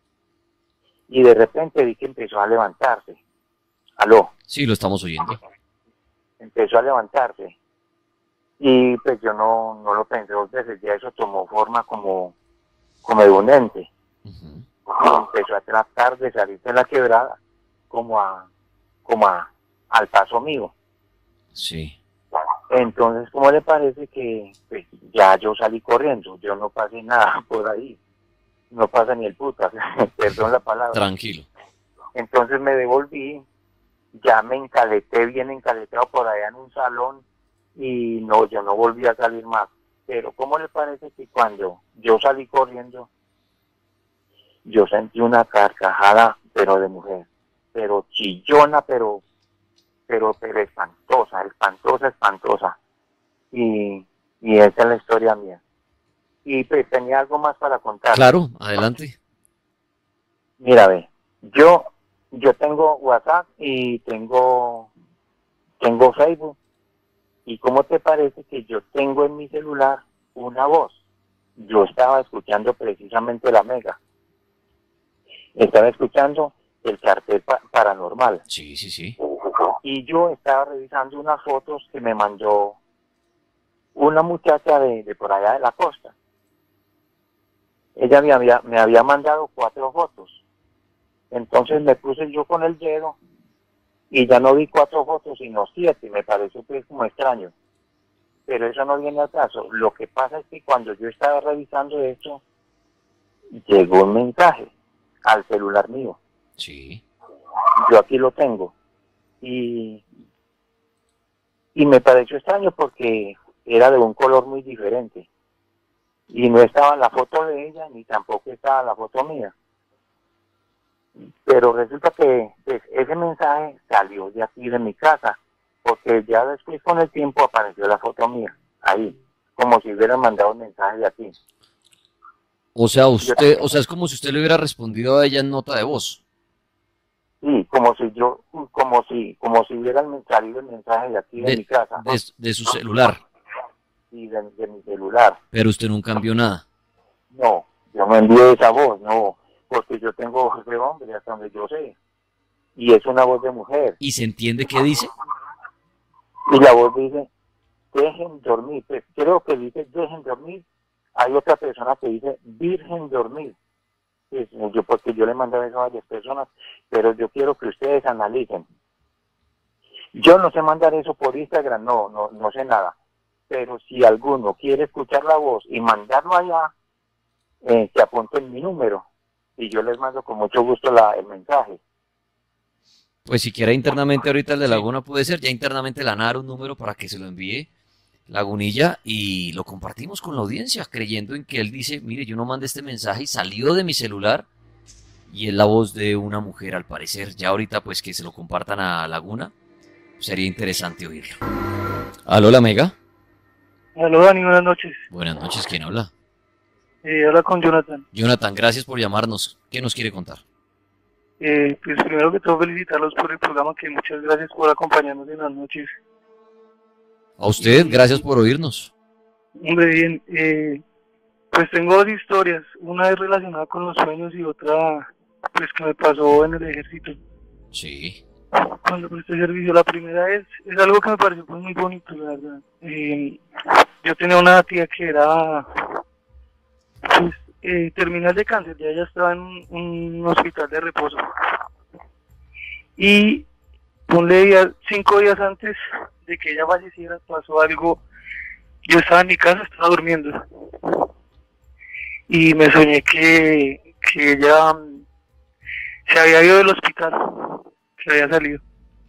Y de repente vi que empezó a levantarse. Aló. Sí, lo estamos oyendo. Empezó a levantarse y pues yo no, no lo pensé dos veces, ya eso tomó forma como, como de un ente Ujú. y empezó a tratar de salir de la quebrada como a, como a, al paso mío. Sí. Entonces, ¿cómo le parece que pues, ya yo salí corriendo? Yo no pasé nada por ahí, no pasa ni el puta, perdón la palabra. Tranquilo. Entonces me devolví, ya me encaleté bien encaleteado por allá en un salón y no, yo no volví a salir más. Pero ¿cómo le parece que cuando yo salí corriendo, yo sentí una carcajada, pero de mujer, pero chillona, pero, pero, pero espantosa, espantosa, espantosa. Y, y esa es la historia mía. Y pues tenía algo más para contar. Claro, adelante. Mira, ve, yo, yo tengo WhatsApp y tengo, tengo Facebook. ¿Y cómo te parece que yo tengo en mi celular una voz? Yo estaba escuchando precisamente la Mega. Estaba escuchando el cartel pa- paranormal. Sí, sí, sí. Y yo estaba revisando unas fotos que me mandó una muchacha de, de por allá de la costa. Ella me había, me había mandado cuatro fotos. Entonces me puse yo con el dedo y ya no vi cuatro fotos, sino siete. Me pareció que es como extraño. Pero eso no viene al caso. Lo que pasa es que cuando yo estaba revisando esto, llegó un mensaje al celular mío. Sí. Yo aquí lo tengo. Y, y me pareció extraño porque era de un color muy diferente. Y no estaba la foto de ella, ni tampoco estaba la foto mía. Pero resulta que pues, ese mensaje salió de aquí de mi casa porque ya después con el tiempo apareció la foto mía, ahí, como si hubieran mandado un mensaje de aquí. O sea, usted, o sea, es como si usted le hubiera respondido a ella en nota de voz. Sí, como si yo, como si, como si hubieran salido el mensaje de aquí de, De, mi casa. de, de su celular. Sí, de, de mi celular. Pero usted nunca envió nada. No, yo no envié esa voz, no, porque yo tengo voz de hombre hasta donde yo sé. Y es una voz de mujer. ¿Y se entiende qué dice? Y la voz dice, dejen dormir. Pues creo que dice, dejen dormir. Hay otra persona que dice, virgen dormir. Pues, yo, porque yo le mandé eso a varias personas, pero yo quiero que ustedes analicen. Yo no sé mandar eso por Instagram, no, no, no sé nada. Pero si alguno quiere escuchar la voz y mandarlo allá, eh, que apunten mi número. Y yo les mando con mucho gusto la, el mensaje. Pues si quiere internamente ahorita el de Laguna puede ser, ya internamente le van a dar un número para que se lo envíe Lagunilla y lo compartimos con la audiencia, creyendo en que él dice, mire, yo no mandé este mensaje y salió de mi celular y es la voz de una mujer al parecer. Ya ahorita pues que se lo compartan a Laguna, sería interesante oírlo. ¿Aló, la Mega? Aló, Dani, buenas noches. Buenas noches, ¿quién habla? Eh, habla con Jonathan. Jonathan, gracias por llamarnos. ¿Qué nos quiere contar? Eh, pues primero que todo felicitarlos por el programa, que muchas gracias por acompañarnos en las noches. A usted, gracias por oírnos. Hombre, bien, eh, pues tengo dos historias, una es relacionada con los sueños y otra pues que me pasó en el ejército. Sí. Cuando presté servicio, la primera es, es algo que me pareció pues, muy bonito, la verdad. Eh, yo tenía una tía que era pues, eh, terminal de cáncer, ya ella estaba en un, un hospital de reposo. Y ponle día, cinco días antes de que ella falleciera, pasó algo. Yo estaba en mi casa, estaba durmiendo. Y me soñé que, que ella um, se había ido del hospital, que había salido.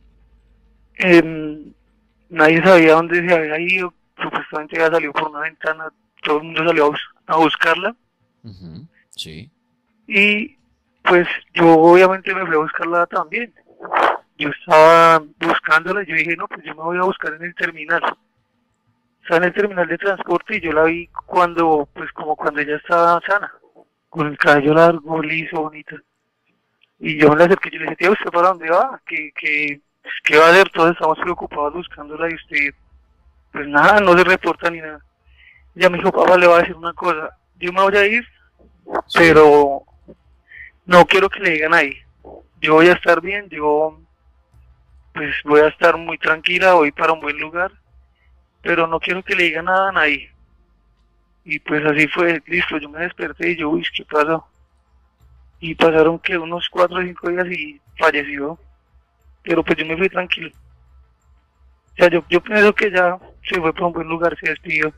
Eh, nadie sabía dónde se había ido, supuestamente había salido por una ventana, todo el mundo salió a, bus a buscarla. Uh-huh. Sí. Y pues yo obviamente me fui a buscarla también. Yo estaba buscándola y yo dije, no, pues yo me voy a buscar en el terminal. Estaba en el terminal de transporte y yo la vi cuando, pues como cuando ella estaba sana, con el cabello largo, liso, bonita. Y yo me la acerqué y yo le dije, tía, ¿usted para dónde va? ¿Qué, qué, pues, ¿qué va a hacer? Todos estamos preocupados buscándola y usted, pues nada, no se reporta ni nada. Ella me dijo, papá, le voy a decir una cosa, yo me voy a ir, pero no quiero que le digan ahí. Yo voy a estar bien, yo pues voy a estar muy tranquila, voy para un buen lugar, pero no quiero que le digan nada a nadie. Y pues así fue, listo, yo me desperté y yo, uy, ¿qué pasó? Y pasaron que unos cuatro o cinco días y falleció, pero pues yo me fui tranquilo. O sea, yo, yo pienso que ya se fue para un buen lugar, se despidió.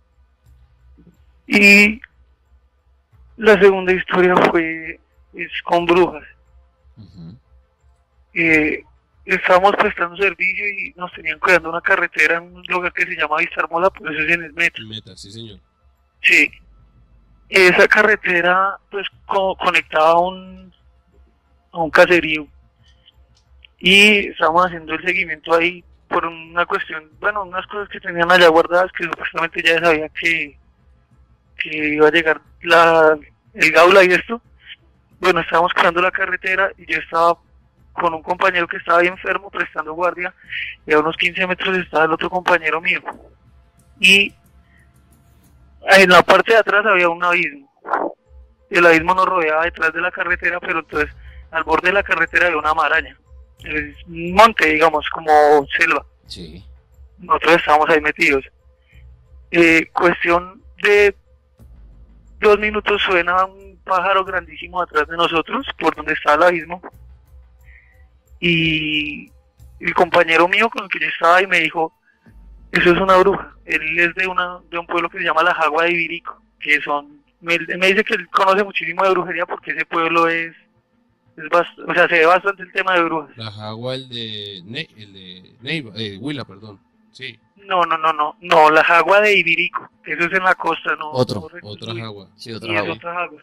Y la segunda historia fue, es con brujas. Uh-huh. eh, estábamos prestando servicio y nos tenían cuidando una carretera en un lugar que se llama Vista Hermosa, pues eso es en el metro. Meta, sí señor. Sí. Esa carretera pues co conectaba a un, a un caserío y estábamos haciendo el seguimiento ahí por una cuestión, bueno, unas cosas que tenían allá guardadas que supuestamente ya sabía que, que iba a llegar la, el Gaula y esto. Bueno, estábamos cruzando la carretera y yo estaba con un compañero que estaba ahí enfermo prestando guardia y a unos quince metros estaba el otro compañero mío. Y en la parte de atrás había un abismo. El abismo nos rodeaba detrás de la carretera, pero entonces al borde de la carretera había una maraña. Es un monte, digamos, como selva. Sí. Nosotros estábamos ahí metidos. Eh, cuestión de dos minutos suena un pájaro grandísimo atrás de nosotros, por donde estaba el abismo. Y el compañero mío con el que yo estaba ahí me dijo, eso es una bruja. Él es de una de un pueblo que se llama La Jagua de Ibirico, que son, me, me dice que él conoce muchísimo de brujería porque ese pueblo es, es bast, o sea, se ve bastante el tema de brujas. La Jagua, el de, ne el de Neiva, eh, Huila, perdón, sí. No, no, no, no, no, La Jagua de Ibirico, eso es en la costa, no. Otro, no otra Jagua. Sí, otra y Jagua. es otra Jagua.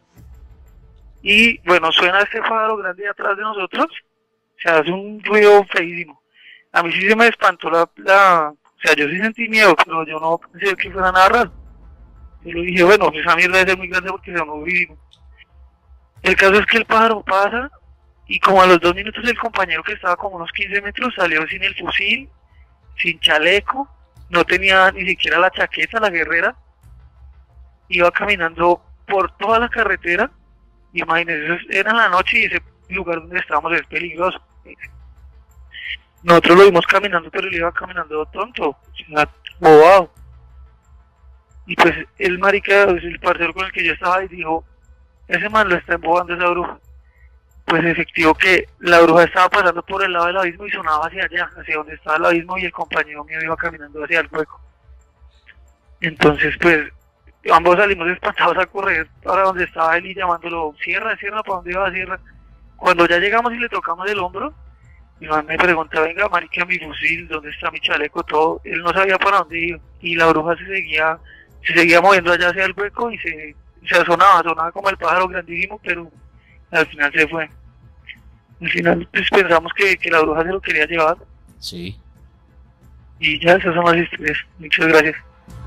Y bueno, suena este pájaro grande atrás de nosotros, se hace un ruido feísimo. a mí sí se me espantó la, la, o sea, yo sí sentí miedo, pero yo no pensé que fuera nada raro. Yo le dije, bueno, esa mierda debe ser muy grande porque no vivimos. El caso es que el pájaro pasa y como a los dos minutos el compañero que estaba como unos quince metros salió sin el fusil, sin chaleco, no tenía ni siquiera la chaqueta, la guerrera, iba caminando por toda la carretera. Imagínense, era la noche y ese lugar donde estábamos es peligroso. Nosotros lo vimos caminando, pero él iba caminando tonto, o sea, bobado. Y pues el marica, el parcero con el que yo estaba, y dijo, ese man lo está embobando esa bruja. Pues efectivo que la bruja estaba pasando por el lado del abismo y sonaba hacia allá, hacia donde estaba el abismo, y el compañero mío iba caminando hacia el hueco. Entonces pues ambos salimos espantados a correr para donde estaba él y llamándolo, cierra, cierra, ¿para dónde iba? Cierra. Cuando ya llegamos y le tocamos el hombro, mi mamá me pregunta, venga, marica, mi fusil, ¿dónde está mi chaleco? Todo. Él no sabía para dónde iba. Y la bruja se seguía, se seguía moviendo allá hacia el hueco y se, se sonaba, sonaba como el pájaro grandísimo, pero al final se fue. Al final pues pensamos que, que la bruja se lo quería llevar. Sí. Y ya, esas son las historias. Muchas gracias.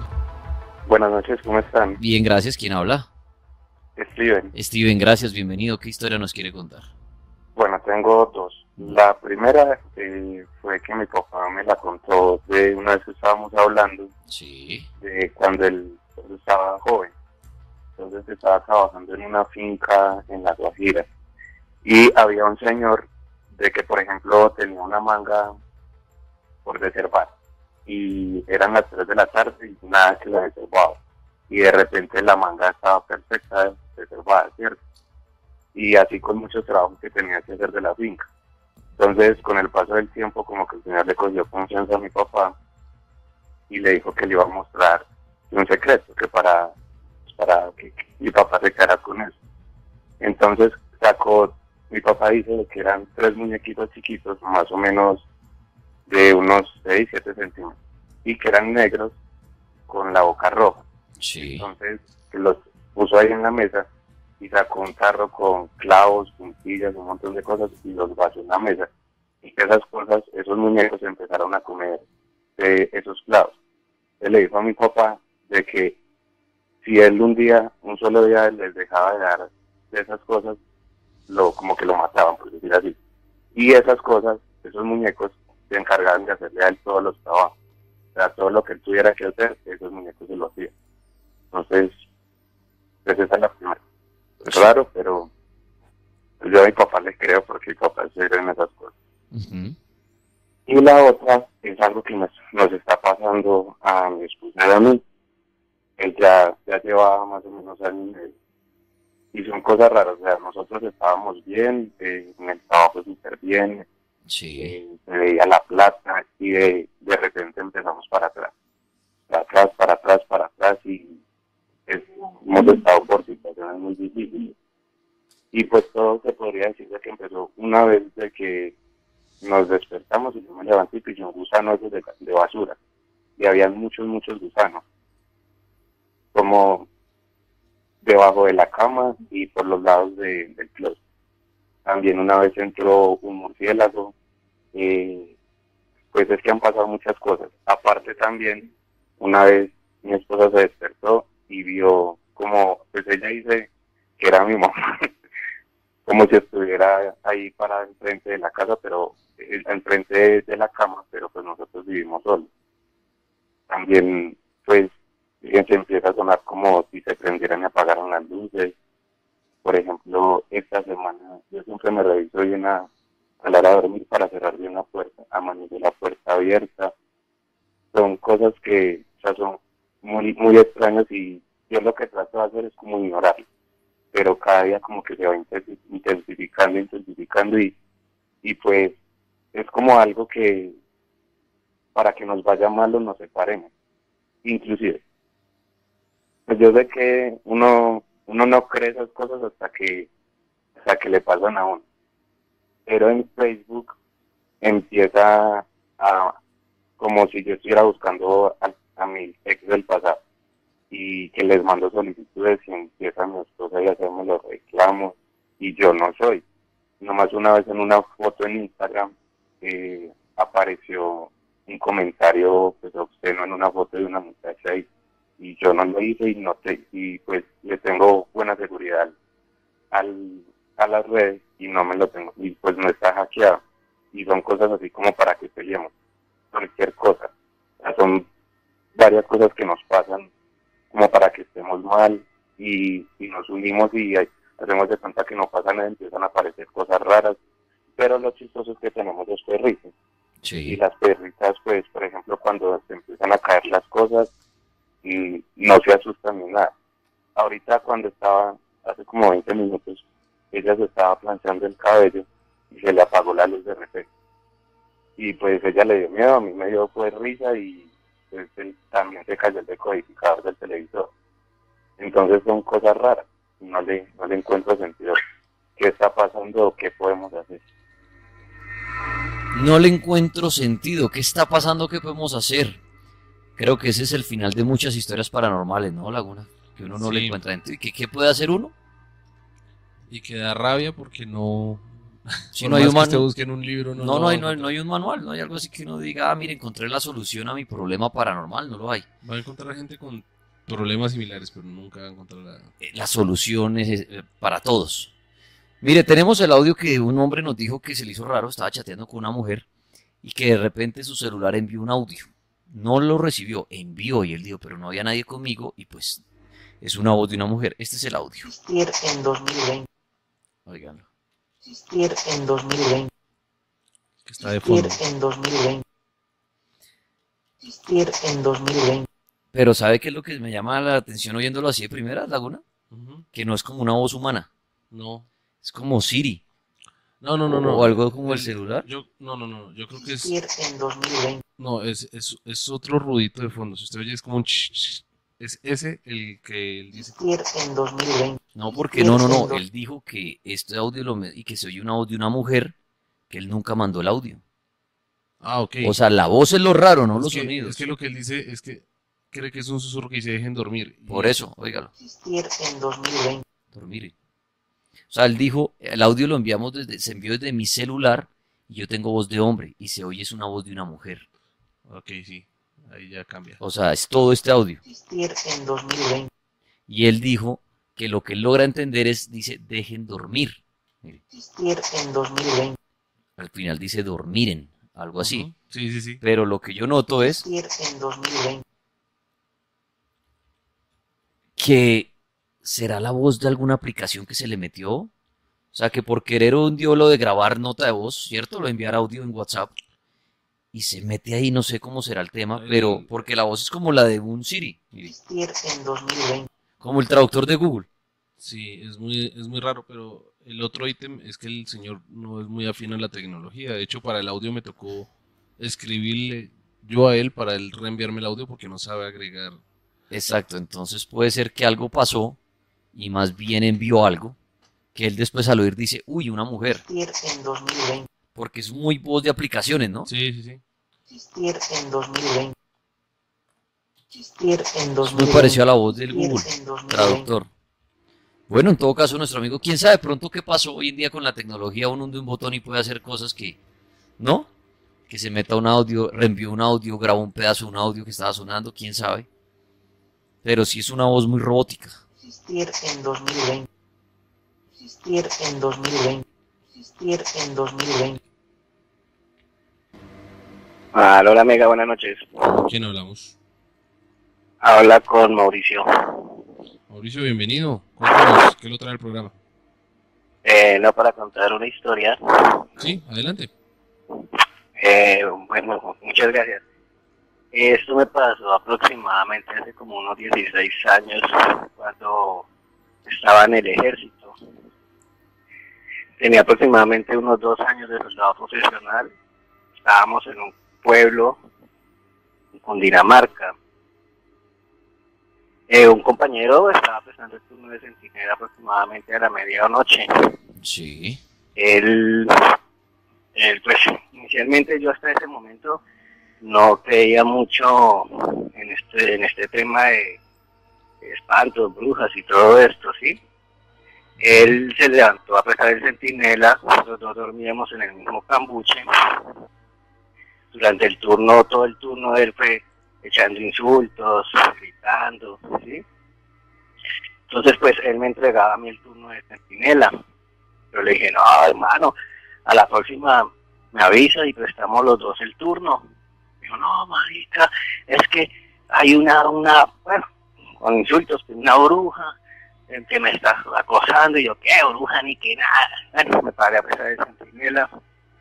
Buenas noches, ¿cómo están? Bien, gracias. ¿Quién habla? Steven. Steven, gracias, bienvenido. ¿Qué historia nos quiere contar? Bueno, tengo dos. La primera eh, fue que mi papá me la contó de una vez que estábamos hablando, Sí. de cuando él cuando estaba joven. Entonces estaba trabajando en una finca en La Guajira y había un señor de que, por ejemplo, tenía una manga por reservar y eran las tres de la tarde y nada que la reservaba. Y de repente la manga estaba perfecta, reservada, ¿cierto? Y así con muchos trabajos que tenía que hacer de la finca. Entonces, con el paso del tiempo, como que el señor le cogió confianza a mi papá y le dijo que le iba a mostrar un secreto, que para, para que, que mi papá se quedara con eso. Entonces, sacó, mi papá dice que eran tres muñequitos chiquitos, más o menos de unos seis, siete centímetros, y que eran negros con la boca roja. Sí. Entonces, que los puso ahí en la mesa y sacó un tarro con clavos, puntillas, un montón de cosas y los vació en la mesa. Y que esas cosas, esos muñecos empezaron a comer de esos clavos. Él le dijo a mi papá de que si él un día, un solo día les dejaba de dar de esas cosas, lo como que lo mataban, por decir así. Y esas cosas, esos muñecos, se encargaban de hacerle a él todos los trabajos. O sea, todo lo que él tuviera que hacer, esos muñecos se lo hacían. Entonces, pues esa es la primera. Es raro, pero yo a mi papá le creo porque mi papá se cree en esas cosas. Uh-huh. Y la otra es algo que nos, nos está pasando a mi esposa y a mí. Él ya, ya llevaba más o menos años y medio. Y son cosas raras, o sea, nosotros estábamos bien, eh, en el trabajo súper bien, Sí. eh, se veía la plata y de, de repente empezamos para atrás. Para atrás, para atrás, para atrás y es, hemos estado por situaciones muy difíciles. Y pues todo se podría decir de que empezó una vez de que nos despertamos y yo me levanté y pillé un gusano de, de basura. Y había muchos, muchos gusanos. Como debajo de la cama y por los lados de, del closet. También una vez entró un murciélago. Eh, pues es que han pasado muchas cosas. Aparte también, una vez mi esposa se despertó y vio como, pues ella dice que era mi mamá, como si estuviera ahí para enfrente de la casa, pero eh, enfrente de, de la cama, pero pues nosotros vivimos solos. También, pues, se empieza a sonar como si se prendieran y apagaran las luces. Por ejemplo, esta semana yo siempre me reviso bien a, a la hora de dormir para cerrar bien la puerta, amanecer la puerta abierta. Son cosas que, o sea, son muy, muy extrañas y yo lo que trato de hacer es como ignorarlo. Pero cada día como que se va intensificando, intensificando y, y pues es como algo que para que nos vaya mal o nos separemos. Inclusive, pues yo sé que uno uno no cree esas cosas hasta que hasta que le pasan a uno. Pero en Facebook empieza a como si yo estuviera buscando a, a mi ex del pasado y que les mando solicitudes y empieza mi esposa y hacerme los reclamos y yo no soy. Nomás una vez en una foto en Instagram eh, apareció un comentario pues obsceno en una foto de una muchacha y, y yo no lo hice y no te, y pues le tengo buena seguridad al, a las redes y no me lo tengo, y pues no está hackeado, y son cosas así como para que peleemos, cualquier cosa, o sea, son varias cosas que nos pasan como para que estemos mal y, y nos unimos y hay, hacemos de cuenta que no pasa nada, empiezan a aparecer cosas raras, pero lo chistoso es que tenemos dos perritos. Sí. Y las perritas, pues, por ejemplo, cuando se empiezan a caer las cosas, y no se asustan ni nada. Ahorita cuando estaba, hace como veinte minutos, ella se estaba planchando el cabello y se le apagó la luz de repente. Y pues ella le dio miedo, a mí me dio pues risa y pues él también se cayó el decodificador del televisor. Entonces son cosas raras, no le, no le encuentro sentido. ¿Qué está pasando? ¿Qué podemos hacer? No le encuentro sentido. ¿Qué está pasando? ¿Qué podemos hacer? Creo que ese es el final de muchas historias paranormales, ¿no, Laguna? Que uno no Sí. le encuentra sentido. ¿Y qué, qué puede hacer uno? Y que da rabia porque no... Si por no hay más un que usted manual. busque en un libro, no, No, lo no, va a hay, no, hay, encontrar. no hay un manual, no hay algo así que uno diga, ah, mire, encontré la solución a mi problema paranormal, no lo hay. Va a encontrar gente con problemas similares, pero nunca va a encontrar la... Eh, La solución es eh, para todos. Mire, tenemos el audio que un hombre nos dijo que se le hizo raro, estaba chateando con una mujer y que de repente su celular envió un audio. No lo recibió, envió y él dijo, pero no había nadie conmigo y pues es una voz de una mujer. Este es el audio. Existir en dos mil veinte. Óiganlo. Existir en dos mil veinte. que está de Existir fondo. en dos mil veinte. Existir en dos mil veinte. Pero ¿sabe qué es lo que me llama la atención oyéndolo así de primera, Laguna? Ujú. Que no es como una voz humana, No. es como Siri. No, no, no, no. O algo como el celular. Yo, no, no, no. Yo creo que es... Existir en dos mil veinte. No, es, es, es otro ruidito de fondo. Si usted oye es como un ch, ch, es ese el que él dice. Existir en dos mil veinte. No, porque no, no, no. Él dijo que este audio lo me- y que se oye una voz de una mujer que él nunca mandó el audio. Ah, ok. O sea, la voz es lo raro, no es los que, sonidos. es que lo que él dice es que cree que es un susurro que dice dejen dormir. Y- Por eso, óigalo, Existir en dos mil veinte. dormir. O sea, él dijo, el audio lo enviamos desde, se envió desde mi celular y yo tengo voz de hombre y se oye es una voz de una mujer. Ok, sí. Ahí ya cambia. O sea, es todo este audio. Existir en dos mil veinte. Y él dijo que lo que él logra entender es, dice, dejen dormir. Mire, Existir en dos mil veinte. al final dice dormiren, algo así. Ujú. Sí, sí, sí. Pero lo que yo noto es Existir en dos mil veinte. que será la voz de alguna aplicación que se le metió. O sea, que por querer un dio lo de grabar nota de voz, ¿cierto? Lo de enviar audio en WhatsApp. Y se mete ahí, no sé cómo será el tema, pero porque la voz es como la de un Siri, mire, Existir en dos mil veinte. como el traductor de Google. Sí, es muy, es muy raro, pero el otro ítem es que el señor no es muy afín a la tecnología. De hecho, para el audio me tocó escribirle yo a él para él reenviarme el audio porque no sabe agregar. Exacto, entonces puede ser que algo pasó y más bien envió algo que él después al oír dice, uy, una mujer, Existir en dos mil veinte. porque es muy voz de aplicaciones, ¿no? Sí, sí, sí. Existir en dos mil veinte. Existir en Es dos mil muy veinte. parecido a la voz del Google Existir en dos mil veinte. Traductor. Bueno, en todo caso, nuestro amigo, quién sabe pronto qué pasó hoy en día con la tecnología, uno hunde un botón y puede hacer cosas que, ¿no? Que se meta un audio, reenvió un audio, grabó un pedazo de un audio que estaba sonando, quién sabe. Pero sí es una voz muy robótica. Existir en dos mil veinte. Existir en dos mil veinte. Existir en dos mil veinte. Hola, hola, Mega, buenas noches. ¿Con quién hablamos? Habla con Mauricio. Mauricio, bienvenido. Cuéntanos, ¿qué lo trae el programa? Eh, no, para contar una historia. Sí, adelante. Eh, bueno, muchas gracias. Esto me pasó aproximadamente hace como unos dieciséis años, cuando estaba en el ejército. Tenía aproximadamente unos dos años de soldado profesional. Estábamos en un pueblo en Cundinamarca. Eh, un compañero estaba prestando el turno de centinela aproximadamente a la medianoche. Sí. Él, él, pues, inicialmente yo hasta ese momento no creía mucho en este, en este tema de, de espantos, brujas y todo esto, ¿sí? Él se levantó a prestar el centinela, los dos dormíamos en el mismo cambuche. durante el turno, todo el turno él fue echando insultos, gritando, ¿sí? Entonces pues él me entregaba a mí el turno de centinela. Yo le dije, no hermano, a la próxima me avisa y prestamos los dos el turno. Dijo, no marica, es que hay una, una, bueno, con insultos, una bruja que me está acosando. Y yo, ¿qué bruja ni qué nada? Bueno, me paré a prestar el centinela.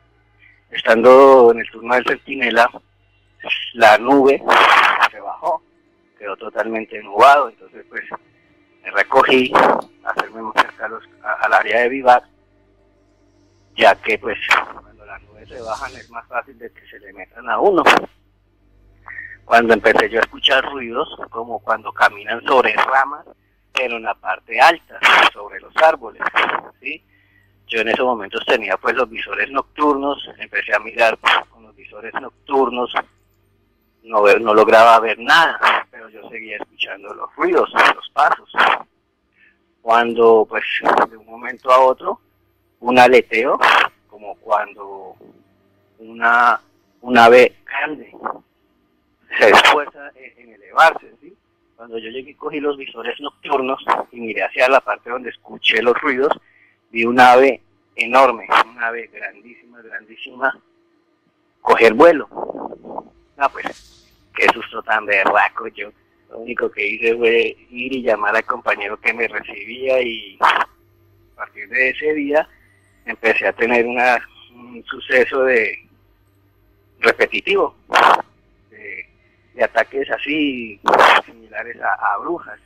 Estando en el turno del centinela, la nube se bajó, quedó totalmente nubado. Entonces pues me recogí a hacerme más cerca a los, a, al área de vivar, ya que pues cuando las nubes se bajan es más fácil de que se le metan a uno. Cuando empecé yo a escuchar ruidos, como cuando caminan sobre ramas, pero en la parte alta, sobre los árboles, ¿sí? Yo en esos momentos tenía pues los visores nocturnos, empecé a mirar con los visores nocturnos, no, ver, no lograba ver nada, pero yo seguía escuchando los ruidos, los pasos. Cuando pues de un momento a otro, un aleteo, como cuando una, una ave grande se esfuerza en, en elevarse, ¿sí? Cuando yo llegué y cogí los visores nocturnos y miré hacia la parte donde escuché los ruidos, vi una ave enorme, una ave grandísima, grandísima, coger vuelo. No, pues, qué susto tan berraco. Yo lo único que hice fue ir y llamar al compañero que me recibía, y a partir de ese día empecé a tener una, un suceso de repetitivo, de, de ataques así similares a, a brujas.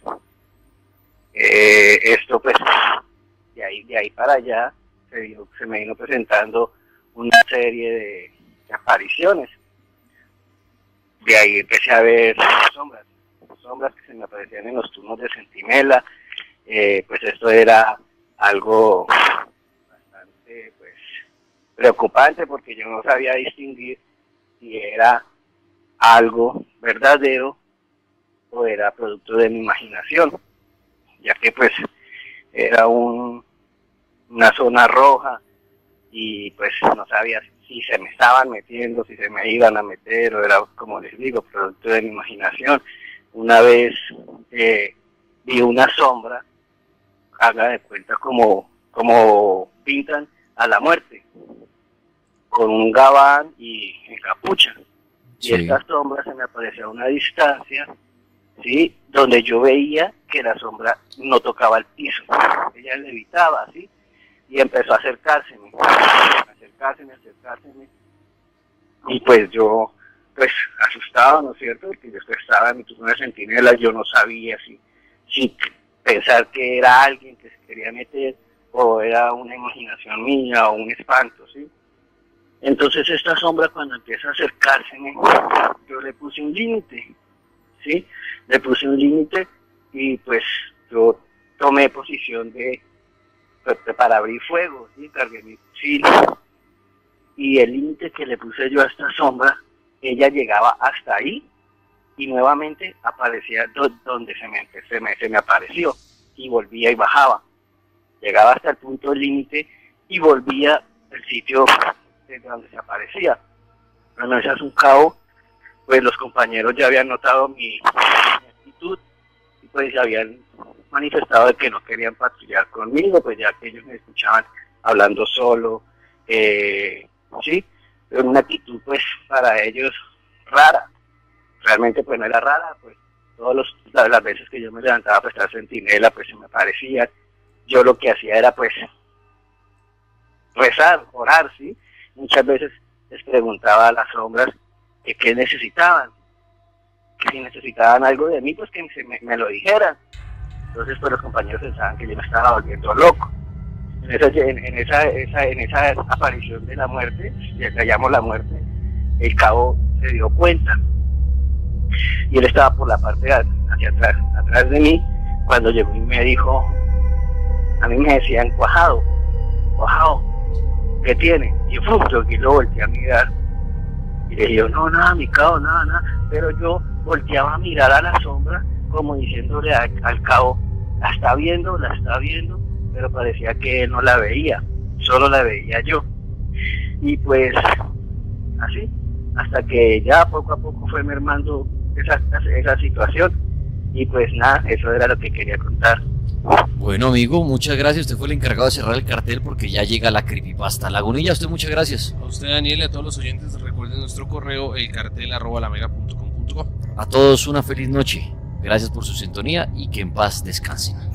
Eh, esto pues, de ahí, de ahí para allá se, vino, se me vino presentando una serie de, de apariciones. De ahí empecé a ver sombras, sombras que se me aparecían en los turnos de centinela. Eh, pues esto era algo bastante pues preocupante, porque yo no sabía distinguir si era algo verdadero o era producto de mi imaginación, ya que pues era un, una zona roja y pues no sabía si se me estaban metiendo, si se me iban a meter, o era, como les digo, producto de mi imaginación. Una vez eh, vi una sombra, haga de cuenta como, como pintan a la muerte, con un gabán y en capucha. Sí. Y esta sombra se me aparecía a una distancia, ¿sí? Donde yo veía que la sombra no tocaba el piso, ella levitaba, ¿sí? Y empezó a acercárseme, acercárseme, acercárseme. Y pues yo, pues asustado, ¿no es cierto? Porque yo estaba en mi turno de centinela, yo no sabía si, si pensar que era alguien que se quería meter, o era una imaginación mía, o un espanto, ¿sí? Entonces esta sombra, cuando empieza a acercárseme, yo le puse un límite, ¿sí? Le puse un límite y pues yo tomé posición de, de para abrir fuego, ¿sí? Cargué mi fusil, y el límite que le puse yo a esta sombra, ella llegaba hasta ahí y nuevamente aparecía do, donde se me, se, me, se me apareció, y volvía y bajaba. Llegaba hasta el punto del límite y volvía al sitio desde donde se aparecía. Cuando se hace un cabo, pues los compañeros ya habían notado mi, mi actitud, y pues habían manifestado de que no querían patrullar conmigo, pues ya que ellos me escuchaban hablando solo, eh, sí, pero una actitud pues para ellos rara. Realmente pues no era rara, pues todas los, las, las veces que yo me levantaba a prestar centinela, pues se me aparecían. Yo lo que hacía era pues rezar, orar, ¿sí? Muchas veces les preguntaba a las sombras que qué necesitaban, que si necesitaban algo de mí, pues que se me, me lo dijeran. Entonces pues los compañeros pensaban que yo me estaba volviendo loco. En esa, en, en esa, esa, en esa aparición de la muerte, la llamo la muerte, el cabo se dio cuenta, y él estaba por la parte de hacia atrás, atrás de mí, cuando llegó y me dijo, a mí me decían, cuajado, cuajado, ¿qué tiene? Y yo, yo y lo volteé a mirar, y le dije, no, nada, mi cabo, nada, nada, pero yo volteaba a mirar a la sombra, como diciéndole a, al cabo, la está viendo, la está viendo, pero parecía que él no la veía, solo la veía yo. Y pues, así, hasta que ya poco a poco fue mermando esa, esa situación. Y pues nada, eso era lo que quería contar. Bueno, amigo, muchas gracias. Usted fue el encargado de cerrar el cartel porque ya llega la creepypasta. Lagunilla, a usted muchas gracias. A usted, Daniel, y a todos los oyentes, recuerden nuestro correo, elcartel arroba lamega punto com punto co. A todos una feliz noche. Gracias por su sintonía y que en paz descansen.